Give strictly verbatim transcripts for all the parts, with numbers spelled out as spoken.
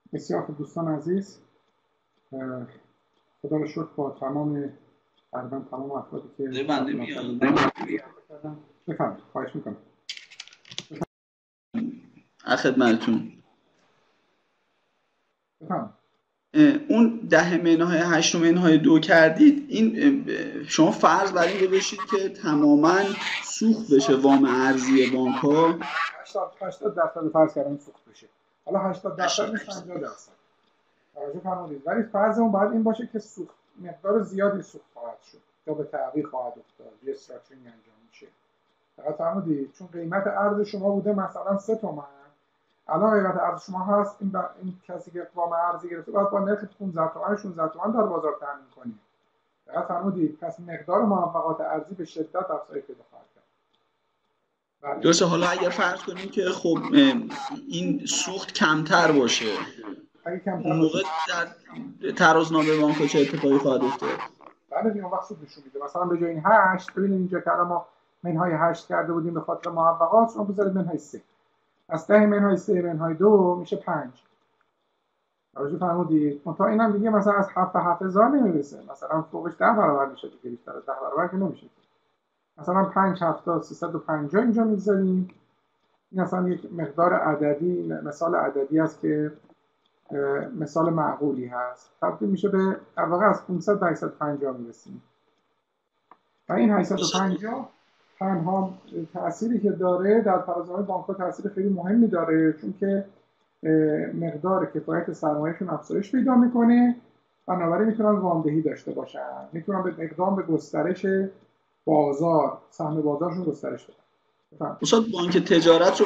بسیار خوب دوستان عزیز، خدا رو شکر با تمام تقریبا تمام افرادی که بنده میاد بفرمایید. خواهش میکنم. از خدمتتون. بفرمایید. اون ده منهای هشت منهای دو کردید، این شما فرض بر این بشید که تماما سوخت بشه وام ارزی بانک ها. هشتاد درصد فرض کردن سوخت بشه. حالا هشتاد درصد نیست، پنجاه درصد. توجه فرمودید. ولی فرضمون باید این باشه که سوخت مقدار زیادی سوخت خواهد شد یا به تعویق خواهد افتاد، یه استراکچرینگ انجام میشه. فقط فرمودید چون قیمت ارز شما بوده مثلا سه تومن، الان قیمت ارز شما هست این, با... این کسی که وام ارزی گرفته باید با نرخ پانزده تومن شانزده تومن در بازار تامین کنه. فقط فرمودید پس مقدار موفقات ارزی به شدت افزایش پیدا خواهد کرد. درسته. حالا اگر فرض کنیم که خب این سوخت کمتر باشه، اگه کمتر اون موقع در ترازنامه بانک چه اتفاقی خواهد افتاد؟ بله دیگه اون وقت سود نشون میده. مثلا به جای این هشت، ببینید اینجا که ما منهای هشت کرده بودیم به خاطر موفقات، شما بذارید منهای سه. از ده منهای سه منهای دو میشه پنج. توجه فرمودید؟ منتها اینم دیگه مثلا از هفت به هفت هزار نمیرسه، مثلا فوقش ده برابر میشه دیگه، بیشتر از ده برابر که نمیشه. مثلا پنج هفتاد سیصد و پنجاه اینجا میذاریم. این اصلا یک مقدار عددی، مثال عددی است که مثال معقولی هست. تبدیل میشه به در واقع از پانصد به هشتصد و پنجاه میرسیم. و این هشتصد و پنجاه تنها تأثیری که داره در ترازنامه بانک‌ها تأثیر خیلی مهمی داره، چون که مقدار کفایت سرمایه‌شون افزایش پیدا میکنه، بنابراین میتونن وامدهی داشته باشن، میتونن به اقدام به گسترش بازار، سهم بازارشون گسترش بدن. استاد بانک تجارت رو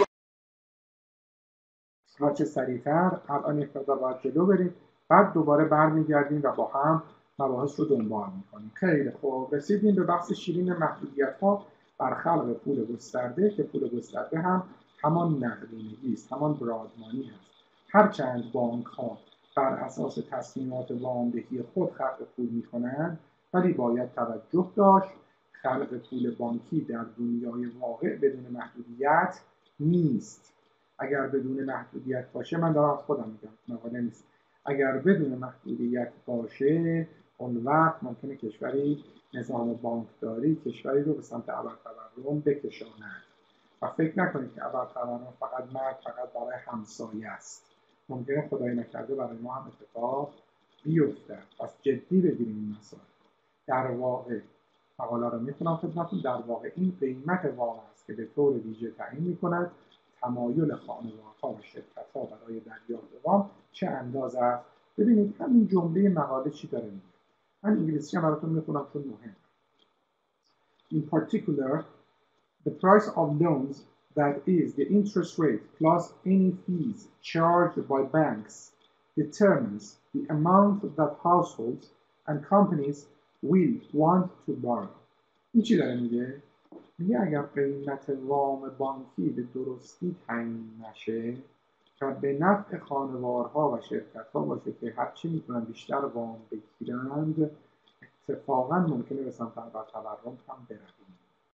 هرچه سریعتر الان یک مقدار باید جلو بریم، بعد دوباره برمیگردیم و با هم مباحث رو دنبال میکنیم. خیلی خوب، رسیدیم به بحث شیرین محدودیت ها بر خلق پول گسترده، که پول گسترده هم همان نقدینگی است، همان برادمانی هست. هرچند بانک ها بر اساس تصمیمات وامدهی خود خلق پول میکنند، ولی باید توجه داشت خلق پول بانکی در دنیای واقع بدون محدودیت نیست. اگر بدون محدودیت باشه، من دارم از خودم میگم، مقاله نیست، اگر بدون محدودیت باشه اون وقت ممکنه کشوری نظام بانکداری کشوری رو به سمت ابرتورم بکشاند. و فکر نکنید که ابرتورم فقط مرد فقط برای همسایه است، ممکنه خدای نکرده برای ما هم اتفاق بیفته. پس جدی بگیریم این مسائل. در واقع مقاله رو میخونم خدمتتون، در واقع این قیمت وام است که به طور ویژه تعیین میکند تمایل خانوارها و شرکت‌ها برای دریافت وام چه اندازه است. ببینید همین جمله مقاله چی داره میگه. من انگلیسی هم براتون میخونم چون مهم. In particular, the price of loans, that is the interest rate plus any fees charged by banks, determines the amount that households and companies will want to borrow. این چی داره میگه؟ میگه اگر قیمت وام بانکی به درستی تعیین نشه و به نفع خانوارها و شرکت‌ها باشه که هرچی میتونن بیشتر وام بگیرند، اتفاقا ممکنه به سمت ابرتورم هم برویم.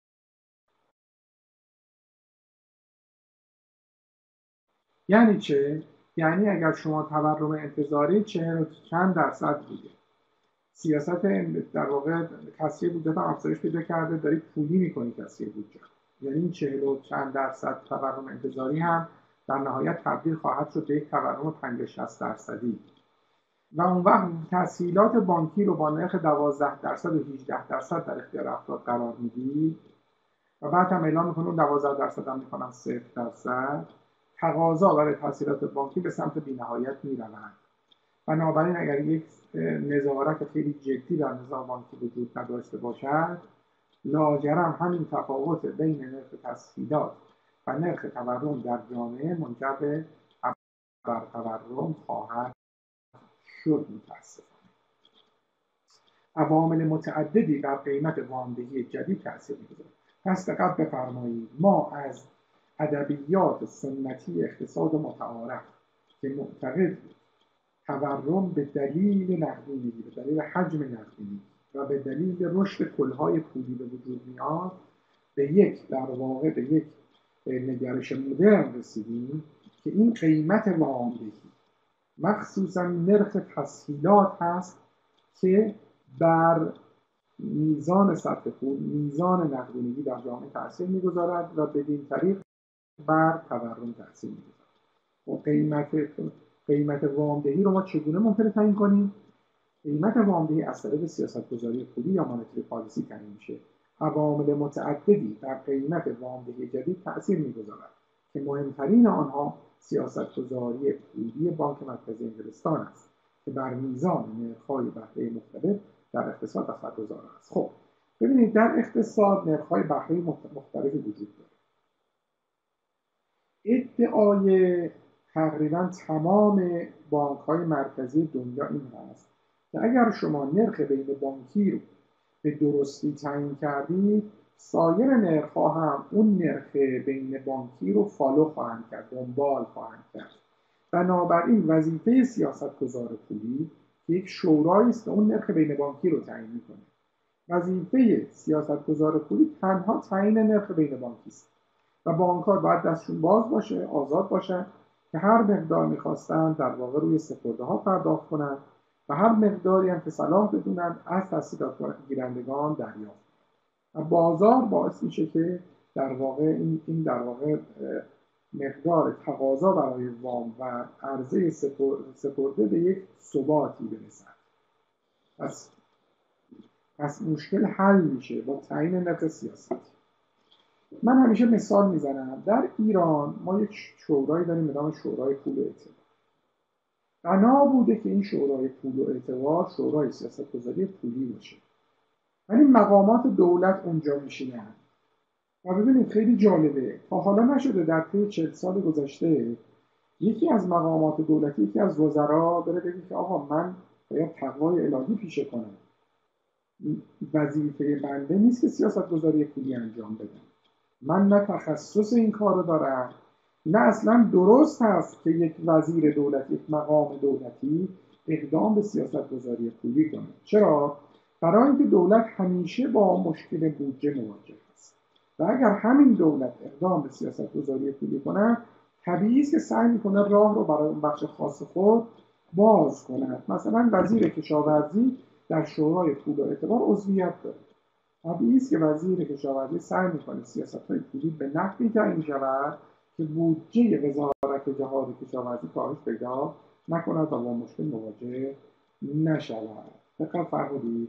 یعنی چه؟ یعنی اگر شما تورم انتظاری چهل چند درصد بوده، سیاست در واقع کسری بودجه هم افزایش پیدا کرده، داری پولی میکنی کسری بودجه، یعنی این چهل و چند درصد تورم انتظاری هم در نهایت تبدیل خواهد شد به یک تورم پنجاه شصت درصدی. و اون وقت تسهیلات بانکی رو با نرخ دوازده درصد و هجده درصد در اختیار افراد قرار میدی و بعد هم اعلام میکنه اون دوازده درصد هم میکنن صفر درصد. تقاضا برای تسهیلات بانکی به سمت بی‌نهایت میروند. بنابراین اگر یک نظارت خیلی جدی در نظام بانکی وجود نداشته باشد، لاجرم همین تفاوت بین نرخ تسهیلات و نرخ تورم در جامعه منجر به ابرتورم خواهد شد. متاسفانه عوامل متعددی بر قیمت وامدهی جدید تاثیر می‌گذارد. پس دقت بفرمایید، ما از ادبیات سنتی اقتصاد متعارف که معتقد تورم به دلیل نقدینگی، به دلیل حجم نقدینگی و به دلیل رشد کلهای پولی به وجود میاد، به یک در واقع به یک نگرش مدرن رسیدیم که این قیمت وامدهی مخصوصا نرخ تسهیلات هست که بر میزان سطح پول، میزان نقدینگی در جامعه تأثیر میگذارد و بدین طریق بر تورم تأثیر میگذارد. و قیمت قیمت وامدهی رو ما چگونه ممکنه تعیین کنیم؟ قیمت وامدهی از طریق سیاست‌گذاری پولی یا مانیتری پالیسی تعیین میشه. عوامل متعددی در قیمت وامدهی جدید تأثیر میگذارد که مهمترین آنها سیاست‌گذاری پولی بانک مرکزی انگلستان است که بر میزان نرخ‌های بهره مختلف در اقتصاد اثرگذار است. خب ببینید در اقتصاد نرخ‌های بهره مختلفی وجود داره. ادعای تقریبا تمام بانک‌های مرکزی دنیا این هست که اگر شما نرخ بین بانکی رو به درستی تعیین کردید، سایر نرخ‌ها هم اون نرخ بین بانکی رو فالو خواهند کرد، دنبال خواهند کرد. بنابراین وظیفه سیاستگزار پولی که یک شورایی است که اون نرخ بین بانکی رو تعیین می‌کنه. وظیفه سیاستگزار پولی تنها تعیین نرخ بین بانکی است و بانک‌ها باید دستشون باز باشه، آزاد باشن که هر مقدار می‌خواستن در واقع روی سپرده‌ها پرداخت کنن و هر مقداری هم که صلاح بدونن از تسهیلات گیرندگان دریافت. و بازار باعث میشه که در واقع این این در واقع مقدار تقاضا برای وام و عرضه سپرده به یک ثباتی برسد. پس پس مشکل حل میشه با تعیین نرخ سیاست. من همیشه مثال میزنم، در ایران ما یک شورایی داریم به نام شورای پول و اعتبار. بنا بوده که این شورای پول و اعتبار شورای سیاست‌گذاری پولی باشه، ولی مقامات دولت اونجا میشینن. و ببینید خیلی جالبه، تا حالا نشده در طی چهل سال گذشته یکی از مقامات دولتی، یکی از وزرا بره بگه که آقا من باید تقوای الهی پیشه کنم، وظیفه بنده نیست که سیاست‌گذاری پولی انجام بدم، من نه تخصص این کارو دارم، نه اصلا درست هست که یک وزیر دولتی، یک مقام دولتی اقدام به سیاست‌گذاری پولی کنه. چرا؟ برای اینکه دولت همیشه با مشکل بودجه مواجه است و اگر همین دولت اقدام به سیاست‌گذاری پولی کنه، طبیعی است که سعی میکنه راه رو برای اون بخش خاص خود باز کنه. مثلا وزیر کشاورزی در شورای پول و اعتبار عضویت داره. طبیعی است که وزیر کشاورزی سعی میکنه سیاست‌های پولی به نحوی تعیین شود که بودجه وزارت جهاد کشاورزی کاهش پیدا نکند و با مشکل مواجه نشود. دقت فرمودید؟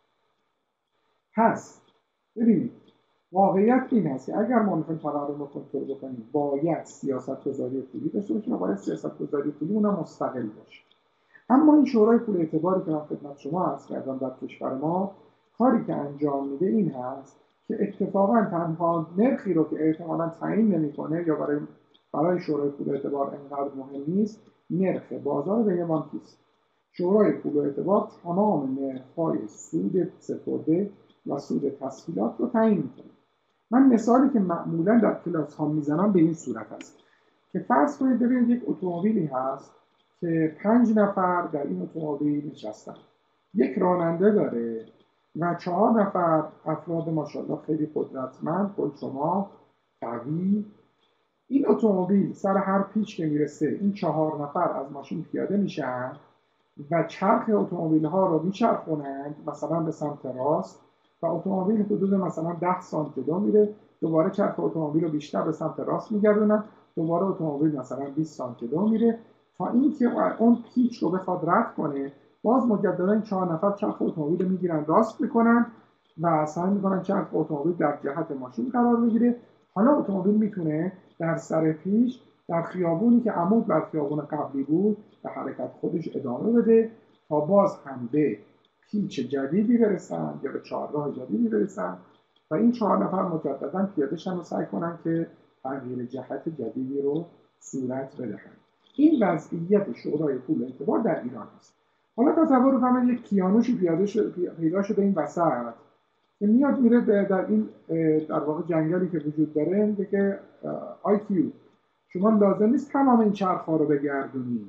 پس ببینید واقعیت این هست که اگر ما میخوایم تورم رو کنترل بکنیم، باید سیاست‌گذاری پولی داشته باشیم و باید سیاست‌گذاری پولی اونم مستقل باشه. اما این شورای پول اعتباری که من خدمت شما عرض کردم در کشور ما، کاری که انجام میده این هست که اتفاقا تنها نرخی رو که احتمالاً تعیین نمیکنه یا برای برای شورای پول اعتبار انقدر مهم نیست، نرخ بازار بین بانکی است. شورای پول اعتبار تمام نرخ‌های سود سپرده و سود تسهیلات رو تعیین میکنه. من مثالی که معمولاً در کلاس ها میزنم به این صورت است که فرض کنید ببینید یک اتومبیلی هست که پنج نفر در این اتومبیل نشستن، یک راننده داره و چهار نفر افراد ماشاءالله خیلی قدرتمند، خود شما قوی. این اتومبیل سر هر پیچ که میرسه این چهار نفر از ماشین پیاده میشن و چرخ اتومبیل ها رو میچرخونند مثلا به سمت راست و اتومبیل حدود مثلا ده سانتی دو میره، دوباره چرخ اتومبیل رو بیشتر به سمت راست میگردونن، دوباره اتومبیل مثلا بیست سانتی دو میره تا اینکه اون پیچ رو بخواد رد کنه. باز مجددا این چهار نفر چرخ اتومبیل رو میگیرن راست میکنن و سعی میکنن چرخ اتومبیل در جهت ماشین قرار بگیره. حالا اتومبیل میتونه در سر پیش در خیابونی که عمود بر خیابون قبلی بود به حرکت خودش ادامه بده تا باز هم به پیچ جدیدی برسن یا به چهارراه جدیدی برسن و این چهار نفر مجددا پیاده شن و سعی کنن که تغییر جهت جدیدی رو صورت بدهند. این وضعیت شورای پول اعتبار در ایران است. حالا تصور کنید یک کیانوشی پیاده شده پیدا شده این وسط که میاد میره در این در واقع جنگلی که وجود داره میگه که آی کیو شما لازم نیست تمام این چرخ‌ها رو بگردونید،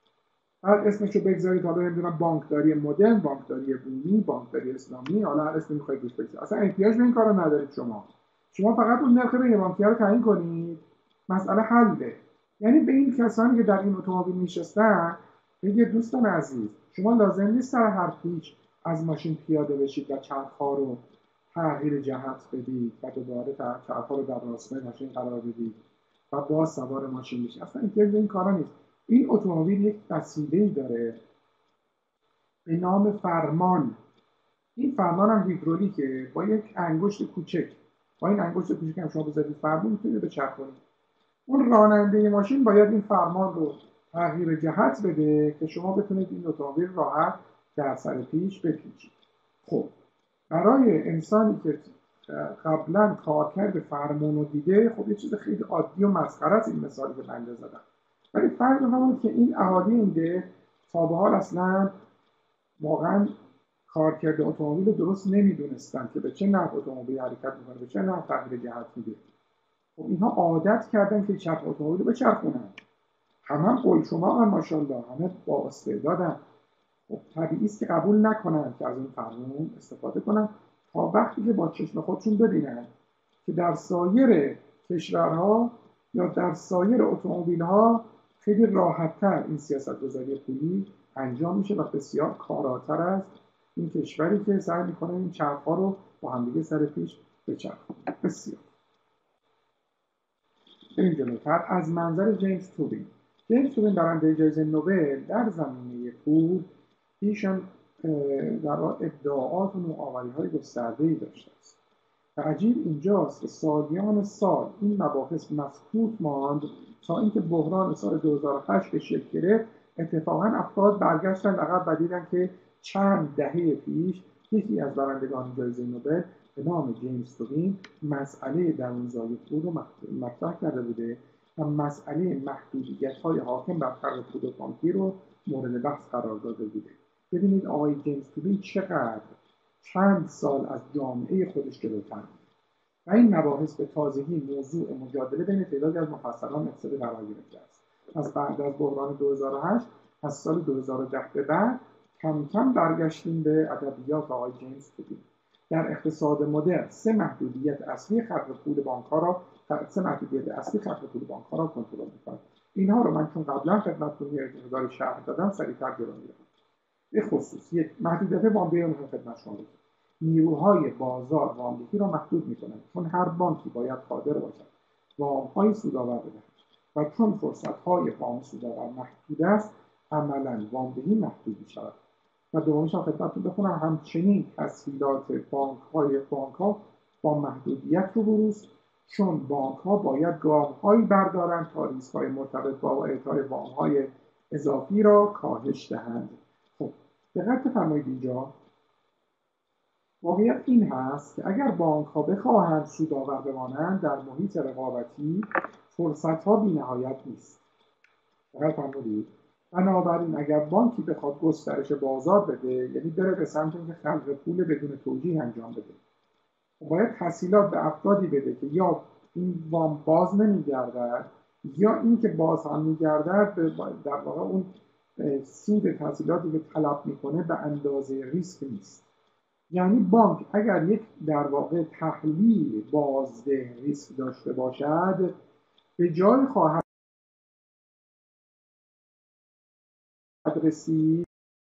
هر اسمشو بگذارید، حالا نمیدونم بانکداری مدرن، بانکداری بومی، بانکداری اسلامی، حالا هر اسمی میخواید روش بگذارید، اصلا احتیاج به این کارو ندارید. شما شما فقط اون نرخ بین بانکی رو تعیین کنید، مسئله حله. یعنی به این کسانی که در این اتومبیل میشستن میگه دوستان عزیز شما لازم نیست سر هر پیچ از ماشین پیاده بشید و چرخ‌ها رو تغییر جهت بدید و دوباره چرخ‌ها رو در راستای ماشین قرار بدید و باز سوار ماشین بشید. اصلا این این کارا نیست. این اتومبیل یک وسیله‌ای داره به نام فرمان. این فرمان هم هیدرولیکه با یک انگشت کوچک. با این انگشت کوچک هم شما بذارید فرمان میتونید بچرخونید. اون راننده ماشین باید این فرمان رو تغییر جهت بده که شما بتونید این اتومبیل راحت در سر پیش بپیچید. خب برای انسانی که قبلا کارکرد فرمان رو دیده، خب یه چیز خیلی عادی و مسخره است این مثالی که بنده زدم. ولی فرق همون که این اهالی این ده تا به حال اصلا واقعا کارکرد اتومبیل رو درست نمیدونستن که به چه نحو اتومبیل حرکت میکنه، به چه نحو تغییر جهت میده. خب اینها عادت کردن که چرخ اتومبیل رو بچرخونن. همه هم قول شما هم ماشاءالله همه با استعدادن. خب طبیعی است که قبول نکنن که از این فرمان استفاده کنن تا وقتی که با چشم خودشون ببینن که در سایر کشورها یا در سایر اتومبیل‌ها خیلی راحت‌تر این سیاست‌گذاری پولی انجام میشه و بسیار کاراتر از این کشوری که سعی میکنه این چرخ‌ها رو با همدیگه سر پیش بچرخونه. بسیار بریم جلوتر. از منظر جیمز توبین. جیمز توبین برنده جایزه نوبل در زمینه پول ایشان در ابداعات و نوآوری‌های گسترده‌ای داشته است. و عجیب اینجاست که سالیان سال این مباحث مسکوت ماند تا اینکه بحران سال دو هزار و هشت که شکل گرفت، اتفاقاً افراد برگشتن عقب و دیدن که چند دهه پیش یکی از برندگان جایزه نوبل به نام جیمز توبین مسئله درونزایی پول رو مطرح کرده بوده و مسئله محدودیت‌های حاکم بر خلق پول بانکی رو مورد بحث قرار داده بوده. ببینید آقای جیمز توبین چقدر چند سال از جامعه خودش جلوتر بود و این مباحث به تازگی موضوع مجادله بین تعدادی از مفسران اقتصادی قرار گرفته است. از بعد از بحران دو هزار و هشت از سال دو هزار و ده به بعد کم کم برگشتیم به ادبیات آقای جیمز توبین. در اقتصاد مدرن سه محدودیت اصلی خلق پول بانک‌ها را سه محدودیت اصلی خلق پول بانک‌ها را کنترل می‌کنند. اینها رو من چون قبلا خدمتتون یه مقدار شرح دادم سریع‌تر جلو می‌رم. به خصوص یک محدودیت وام‌دهی رو می‌خوام خدمت شما بگم. نیروهای بازار وام‌دهی را محدود می‌کنند چون هر بانکی باید قادر باشد وام‌های سودآور بدهد و چون فرصت‌های وام سودآور محدود است عملاً وام‌دهی محدود می‌شود. و دومیش هم خدمتتون بخونم همچنین تسهیلات بانک‌های بانک‌ها با محدودیت روبروست چون بانک‌ها باید گام‌هایی بردارند تا ریسک‌های مرتبط با اعطای وام‌های اضافی را کاهش دهند. خب دقت فرمایید اینجا واقعیت این هست که اگر بانک‌ها بخواهند سودآور بمانند در محیط رقابتی فرصت‌ها بی‌نهایت نیست. دقت فرمودید؟ بنابراین اگر بانکی بخواد گسترش بازار بده یعنی بره به سمت اینکه خلق پول بدون توجیه انجام بده باید تسهیلات به افرادی بده که یا این وام باز نمیگردد یا اینکه باز هم میگردد در واقع اون سود تسهیلاتی که طلب میکنه به اندازه ریسک نیست. یعنی بانک اگر یک در واقع تحلیل بازده ریسک داشته باشد به جای خواهد رسید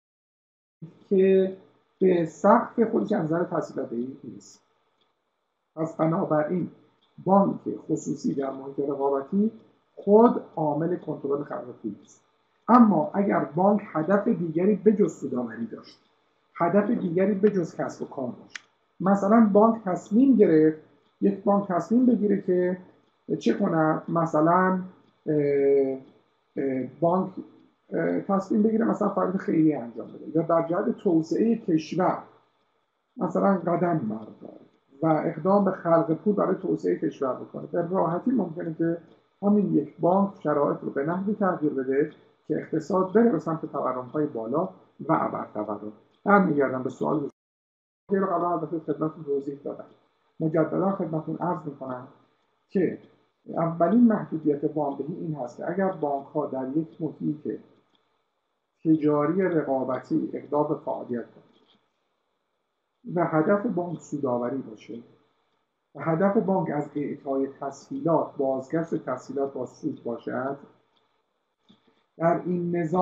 که به سقف خودش از نظر تسهیلاتی نیست. پس بنابراین بانک خصوصی در محیط رقابتی خود عامل کنترل خلق پول است. اما اگر بانک هدف دیگری بجز سودآوری داشت، هدف دیگری بجز کسب و کار داشت، مثلا بانک تصمیم گرفت یک بانک تصمیم بگیره که چه کنه، مثلا اه اه بانک تصمیم بگیره مثلا فعالیت خیریه انجام بده یا در جهت توسعه کشور مثلا قدم برداره و اقدام به خلق پول برای توسعه کشور بکنه، به راحتی ممکنه که همین یک بانک شرایط رو به نحوی تغییر بده که اقتصاد بره به سمت تورم‌های بالا و ابرتورم. برمیگردم به سوال که رو قبلا البته خدمتتون توضیح دادم. مجددا خدمتتون عرض می‌کنم که اولین محدودیت وام‌دهی این هست که اگر بانک‌ها در یک محیط تجاری رقابتی اقدام به فعالیت کنند و هدف بانک سودآوری باشه و هدف بانک از اعطای تسهیلات بازگشت تسهیلات با سود باشد، در این نظام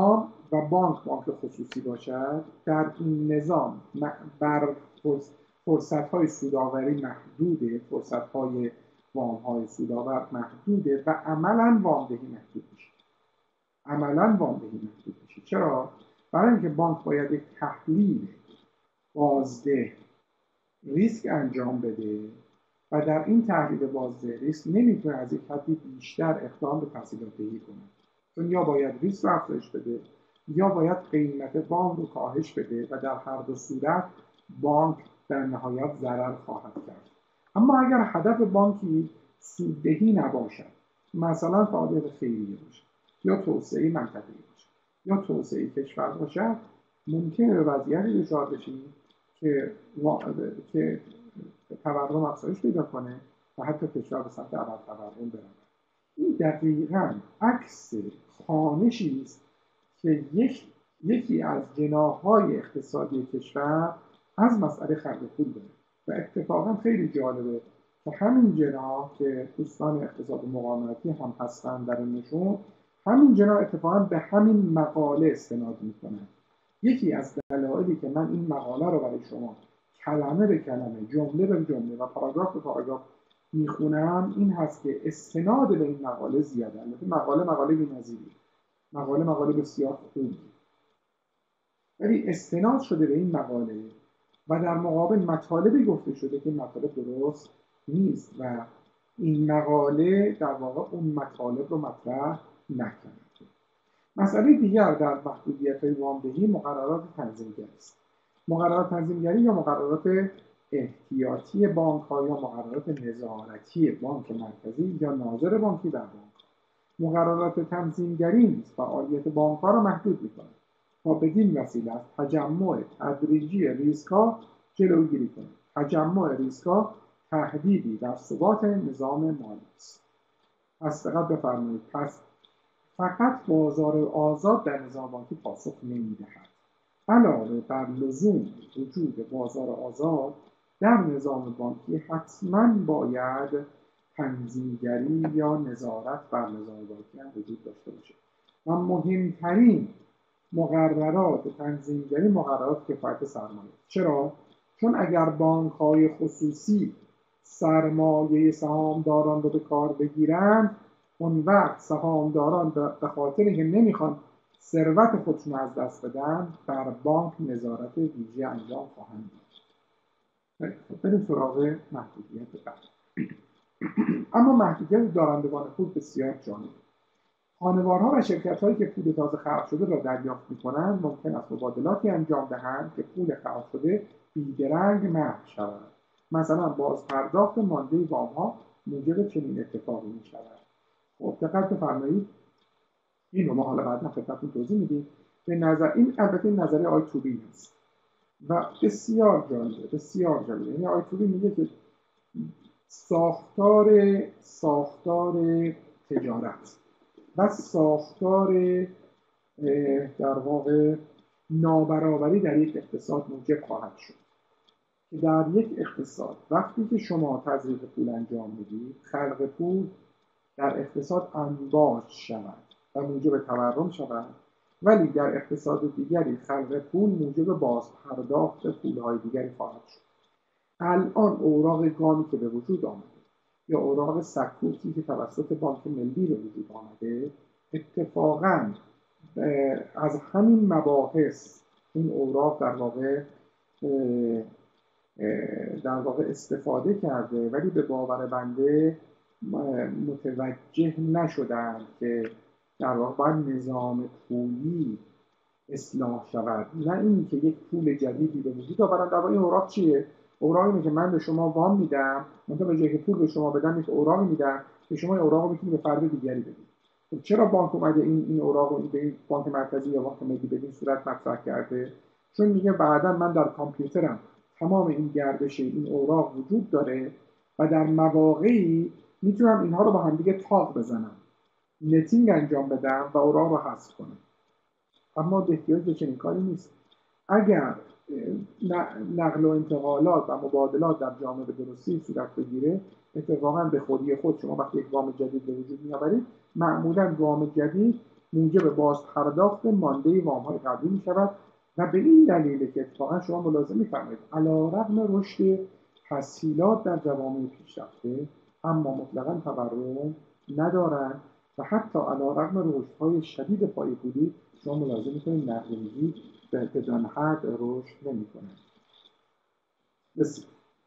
و بانک بانک خصوصی باشد، در این نظام بر فرصت‌های سودآوری محدوده، فرصت‌های وام‌های سودآور محدوده و عملاً وامدهی محدود میشه. عملاً وامدهی محدود میشه. چرا؟ برای اینکه بانک باید یک تحلیل بازده ریسک انجام بده و در این تحلیل بازده ریسک نمیتونه از یک حدی بیشتر اقدام به تسهیلات دهی کنه. چون یا باید ریسک رو افزایش بده یا باید قیمت وام رو کاهش بده و در هر دو صورت بانک در نهایت ضرر خواهد کرد. اما اگر هدف بانکی سوددهی نباشد، مثلا فعالیت خیریه باشه یا توسعه منطقه‌ای باشه یا توسعه کشور باشد، ممکنه به وضعیتی دچار بشیم که که تورم افزایش پیدا کنه و حتی کشور به سمت ابرتورم برود. این دقیقاً عکس خوانشی است که یک یکی از جناح‌های اقتصادی کشور از مسئله خرج پول داره و اتفاقاً خیلی جالبه که همین جناح که دوستان اقتصاد مقاومتی هم هستن در نشون، همین جناح اتفاقاً به همین مقاله استناد میکنن. یکی از دلایلی که من این مقاله رو برای شما کلمه به کلمه، جمله به جمله و پاراگراف به پاراگراف میخونم این هست که استناد به این مقاله زیاده. البته مقاله مقاله بی‌نظیریه، مقاله مقاله بسیار خوبی، ولی استناد شده به این مقاله و در مقابل مطالبی گفته شده که مطالب درست نیست و این مقاله در واقع اون مطالب رو مطرح نکنه. مسئله دیگر در محدودیت‌های وامدهی مقررات تنظیمگری است. مقررات تنظیمگری یا مقررات احتیاطی بانک‌ها یا مقررات نظارتی بانک مرکزی یا ناظر بانکی در بانک. مقررات تنظیمگری نیز فعالیت بانک‌ها را محدود می‌کند تا بدین وسیله از تجمع تدریجی ریسک‌ها جلوگیری کند. تجمع ریسک‌ها تهدیدی در ثبات نظام مالی است. پس دقت بفرمایید، پس فقط بازار آزاد در نظام بانکی پاسخ نمی‌دهد. علاوه بر لزوم وجود بازار آزاد در نظام بانکی حتماً باید تنظیمگری یا نظارت بر نظام بانکی هم وجود داشته باشه و مهمترین مقررات تنظیمگری مقررات کفایت سرمایه. چرا؟ چون اگر بانک‌های خصوصی سرمایه سهامداران رو به کار بگیرند، اون وقت سهامداران به خاطر اینکه نمیخوان ثروت خودشون از دست بدن بر بانک نظارت ویژه انجام خواهند داد. بریم سراغ محدودیت بعد. اما محدودیت دارندگان پول بسیار جالب. خانوارها و شرکت‌هایی که پول تازه خلق شده را دریافت می‌کنند ممکن است مبادلاتی انجام دهند که پول خلق شده بی‌درنگ محو شود. مثلا بازپرداخت مانده وام‌ها موجب چنین اتفاقی می‌شود. خب دقت بفرمایید، این رو ما حالا بعدا خدمتتون توضیح میدیم. به نظر این البته این نظریه آی توبی است و بسیار جالبه، بسیار جالبه. یعنی آی توبی میگه که ساختار ساختار تجارت و ساختار در واقع نابرابری در یک اقتصاد موجب خواهد شد که در یک اقتصاد وقتی که شما تزریق پول انجام میدید، خلق پول در اقتصاد انباش شود و موجب تورم شود، ولی در اقتصاد دیگری خلق پول موجب بازپرداخت پولهای دیگری خواهد شد. الان اوراق گامی که به وجود آمده یا اوراق سکوتی که توسط بانک ملی به وجود آمده، اتفاقاً از همین مباحث این اوراق در واقع در واقع استفاده کرده، ولی به باور بنده متوجه نشدند که در واقع باید نظام پولی اصلاح شود، نه این که یک پول جدیدی به وجود آورن. در واقع این اوراق چیه؟ اوراق اینه که من به شما وام میدم، منتها به جای که پول به شما بدم یک اوراق میدم که شما این اوراق رو میتونید به فرد دیگری بدید. خب چرا بانک اومده این این اوراق رو به بانک مرکزی یا بانک ملی به این صورت مطرح کرده؟ چون میگه بعدا من در کامپیوترم تمام این گردش این اوراق وجود داره و در مواقعی میتونم اینها رو با هم دیگه تاق بزنم، نتینگ انجام بدم و اوراق رو حذف کنم. اما احتیاج به چنین کاری نیست. اگر نقل و انتقالات و مبادلات در جامعه به درستی صورت بگیره، اتفاقا به خودی خود شما وقتی یک وام جدید به وجود میآورید، معمولا وام جدید موجب باز پرداخت مانده وام‌های قبلی می‌شود و به این دلیل که اتفاقا شما ملاحظه می‌فرمایید علی‌رغم رشد تسهیلات در جوامع پیشرفته اما مطلقاً تورم ندارند و حتی علی‌رغم رشدهای شدید پایه‌پولی شما ملاحظه می‌کنید نقدینگی بدون حد رشد نمی‌کند. بسیار.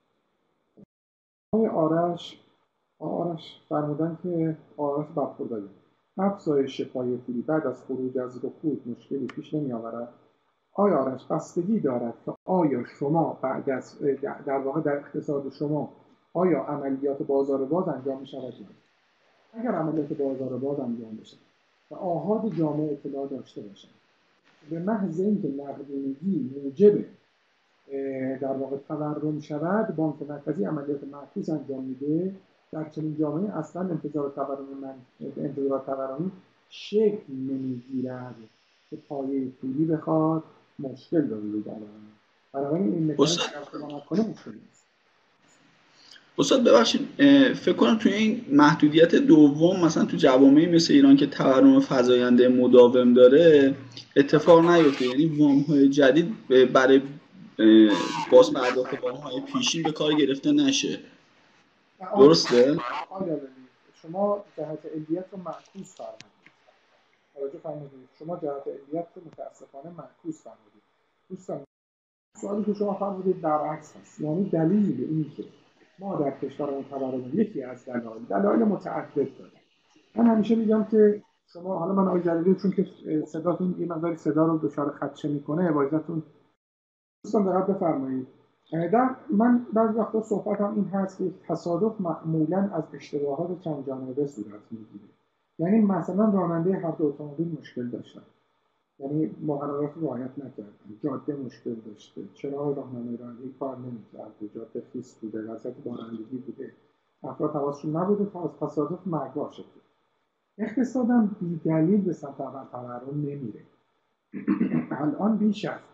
آقای آرش آرش فرمودن که آرش برخورداری افزایش پایه‌پولی بعد از خروج از رکود مشکلی پیش نمی‌آورد. آیا آرش بستگی دارد که آیا شما بعد از در واقع در اقتصاد شما آیا عملیات بازار باز انجام می شود؟ اگر عملیات بازار باز انجام بشه و آحاد جامعه اطلاع داشته باشند به محض اینکه نقدینگی موجب در واقع تورم شود بانک مرکزی عملیات معکوس انجام میده، در چنین جامعه اصلا انتظار تورم من انتظار تورمی شکل نمیگیرد که پایه پولی بخواد مشکل داره داره. بنابراین این مکانیزم اقدامات کنه مشکل نیست. استاد ببخشید فکر کنم توی این محدودیت دوم مثلا تو جوامعی مثل ایران که تورم فزاینده مداوم داره اتفاق نیفته، یعنی وام‌های جدید برای باز پرداخت وام‌های پیشین به کار گرفته نشه. درسته؟ شما جهت علیت رو معکوس فرمودید. توجه فرمودید. شما جهت علیت رو متاسفانه معکوس فرمودید. دوستان سوالی که شما فرمودید برعکس هست. یعنی دلیل این که ما در کشورمون تورم یکی از دلایل دلایل متعدد داره. من همیشه میگم که شما حالا من آقای جلیلی چون که صداتون یه مقداری صدا رو دچار خدشه میکنه عوضتون دوستان دقت بفرمایید. در من بعضی وقتا صحبتم این هست که تصادف معمولاً از اشتباهات چند جانبه صورت میگیره. یعنی مثلا راننده هر دو اتومبیل مشکل داشتن، یعنی مقررات رعایت نکردن، جاده مشکل داشته، چراغ راهنمایی رانندگی کار نمی‌کرده، جاده خیس بوده، وسط بارندگی بوده، افراد حواسشون نبوده تا از تصادف مرگبار شده. اقتصادم بی دلیل به سمت اول تورم نمیره. الان بیش از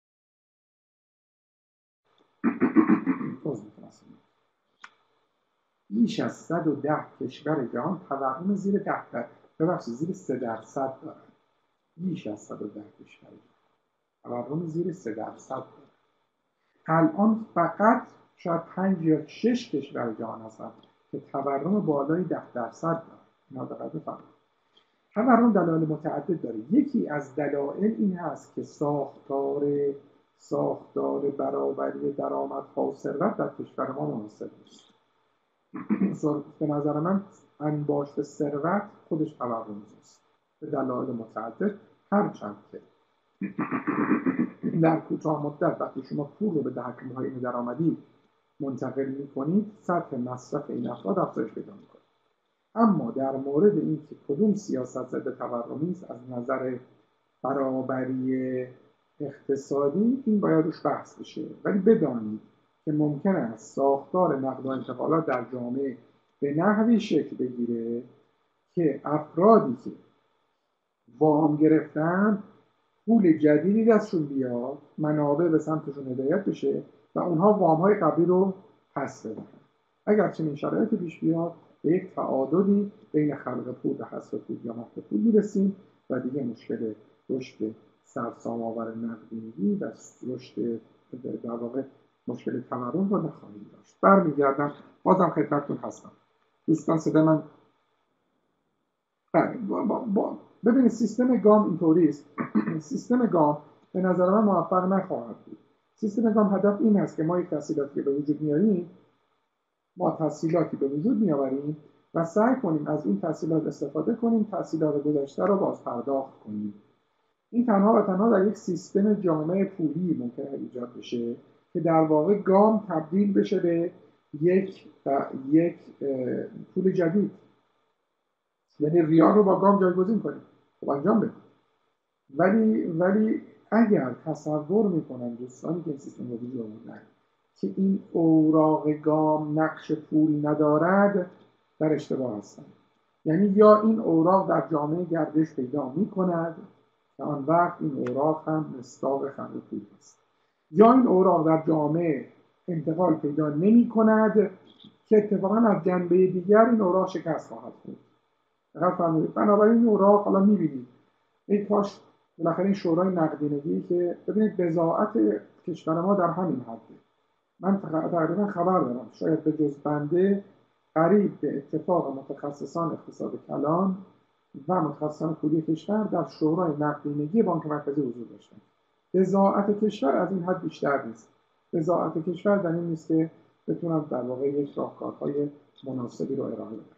بیش از صد و ده کشور جهان تورم زیر ده درصد ببخشید زیر سه درصد دارن. بیش از صد و ده کشور جهان تورم زیر سه درصد دارن. الان فقط شاید پنج یا شش کشور جهان هستن که تورم بالای ده درصد دارن. اینا دقت بفرمایید. تورم دلایل متعدد داره. یکی از دلایل این هست که ساختار ساختار برابری درآمدها و ثروت در کشور ما مناسب نیست. به نظر من انباشت ثروت خودش تورم است به دلایل متعدد، هرچند که در کوتاه مدت وقتی شما پول رو به دهک‌های درآمدی منتقل می‌کنید سطح مصرف این افراد افزایش پیدا می‌کنه. اما در مورد اینکه کدوم سیاست ضد تورمی است از نظر برابری اقتصادی این باید روش بحث بشه، ولی بدانید که ممکن است ساختار نقل و انتقالات در جامعه به نحوی شکل بگیره که افرادی که وام گرفتن پول جدیدی دستشون بیاد، منابع به سمتشون هدایت بشه و اونها وام‌های قبلی رو پس بدن. اگر چنین شرایطی پیش بیاد به یک تعادلی بین خلق پول و حذف پول یا محو پول میرسیم و دیگه مشکل رشد سرسام آور نقدینگی و رشد در واقع مشکل تورم رو نخواهیم داشت. برمیگردم بازم خدمتتون هستم. دوستان صدا من با با با ببینید سیستم گام اینطوری است. سیستم گام به نظر من موفق نخواهد بود. سیستم گام هدف این است که ما یک تسهیلاتی به وجود میاریم ما تسهیلاتی به وجود میآوریم و سعی کنیم از این تسهیلات استفاده کنیم، تسهیلات گذشته رو باز پرداخت کنیم. این تنها و تنها در یک سیستم جامع پولی ممکنه ایجاد بشه که در واقع گام تبدیل بشه به یک یک پول جدید. یعنی ریال رو با گام جایگزین کنیم. خب انجام بده. ولی ولی اگر تصور میکنن دوستانی که این سیستم رو وجود آوردن که این اوراق گام نقش پول ندارد در اشتباه هستن. یعنی یا این اوراق در جامعه گردش پیدا میکند و آن وقت این اوراق هم مصداق خرج پول است، یا این اوراق در جامعه انتقال پیدا نمی کند که اتفاقا از جنبه دیگر این اوراق شکست خواهد خورد. دقیق فرمودید. بنابراین این اوراق حالا میبینید ای کاش بالاخره این شورای نقدینگی که ببینید بضاعت کشور ما در همین حده. من تقریبا خبر دارم شاید به جز بنده قریب به اتفاق متخصصان اقتصاد کلان و متخصصان پولی کشور در شورای نقدینگی بانک مرکزی حضور داشتن. بضاعت کشور از این حد بیشتر نیست. بضاعت کشور در این نیست که بتونن در واقع یک راهکارهای مناسبی رو ارائه بدن.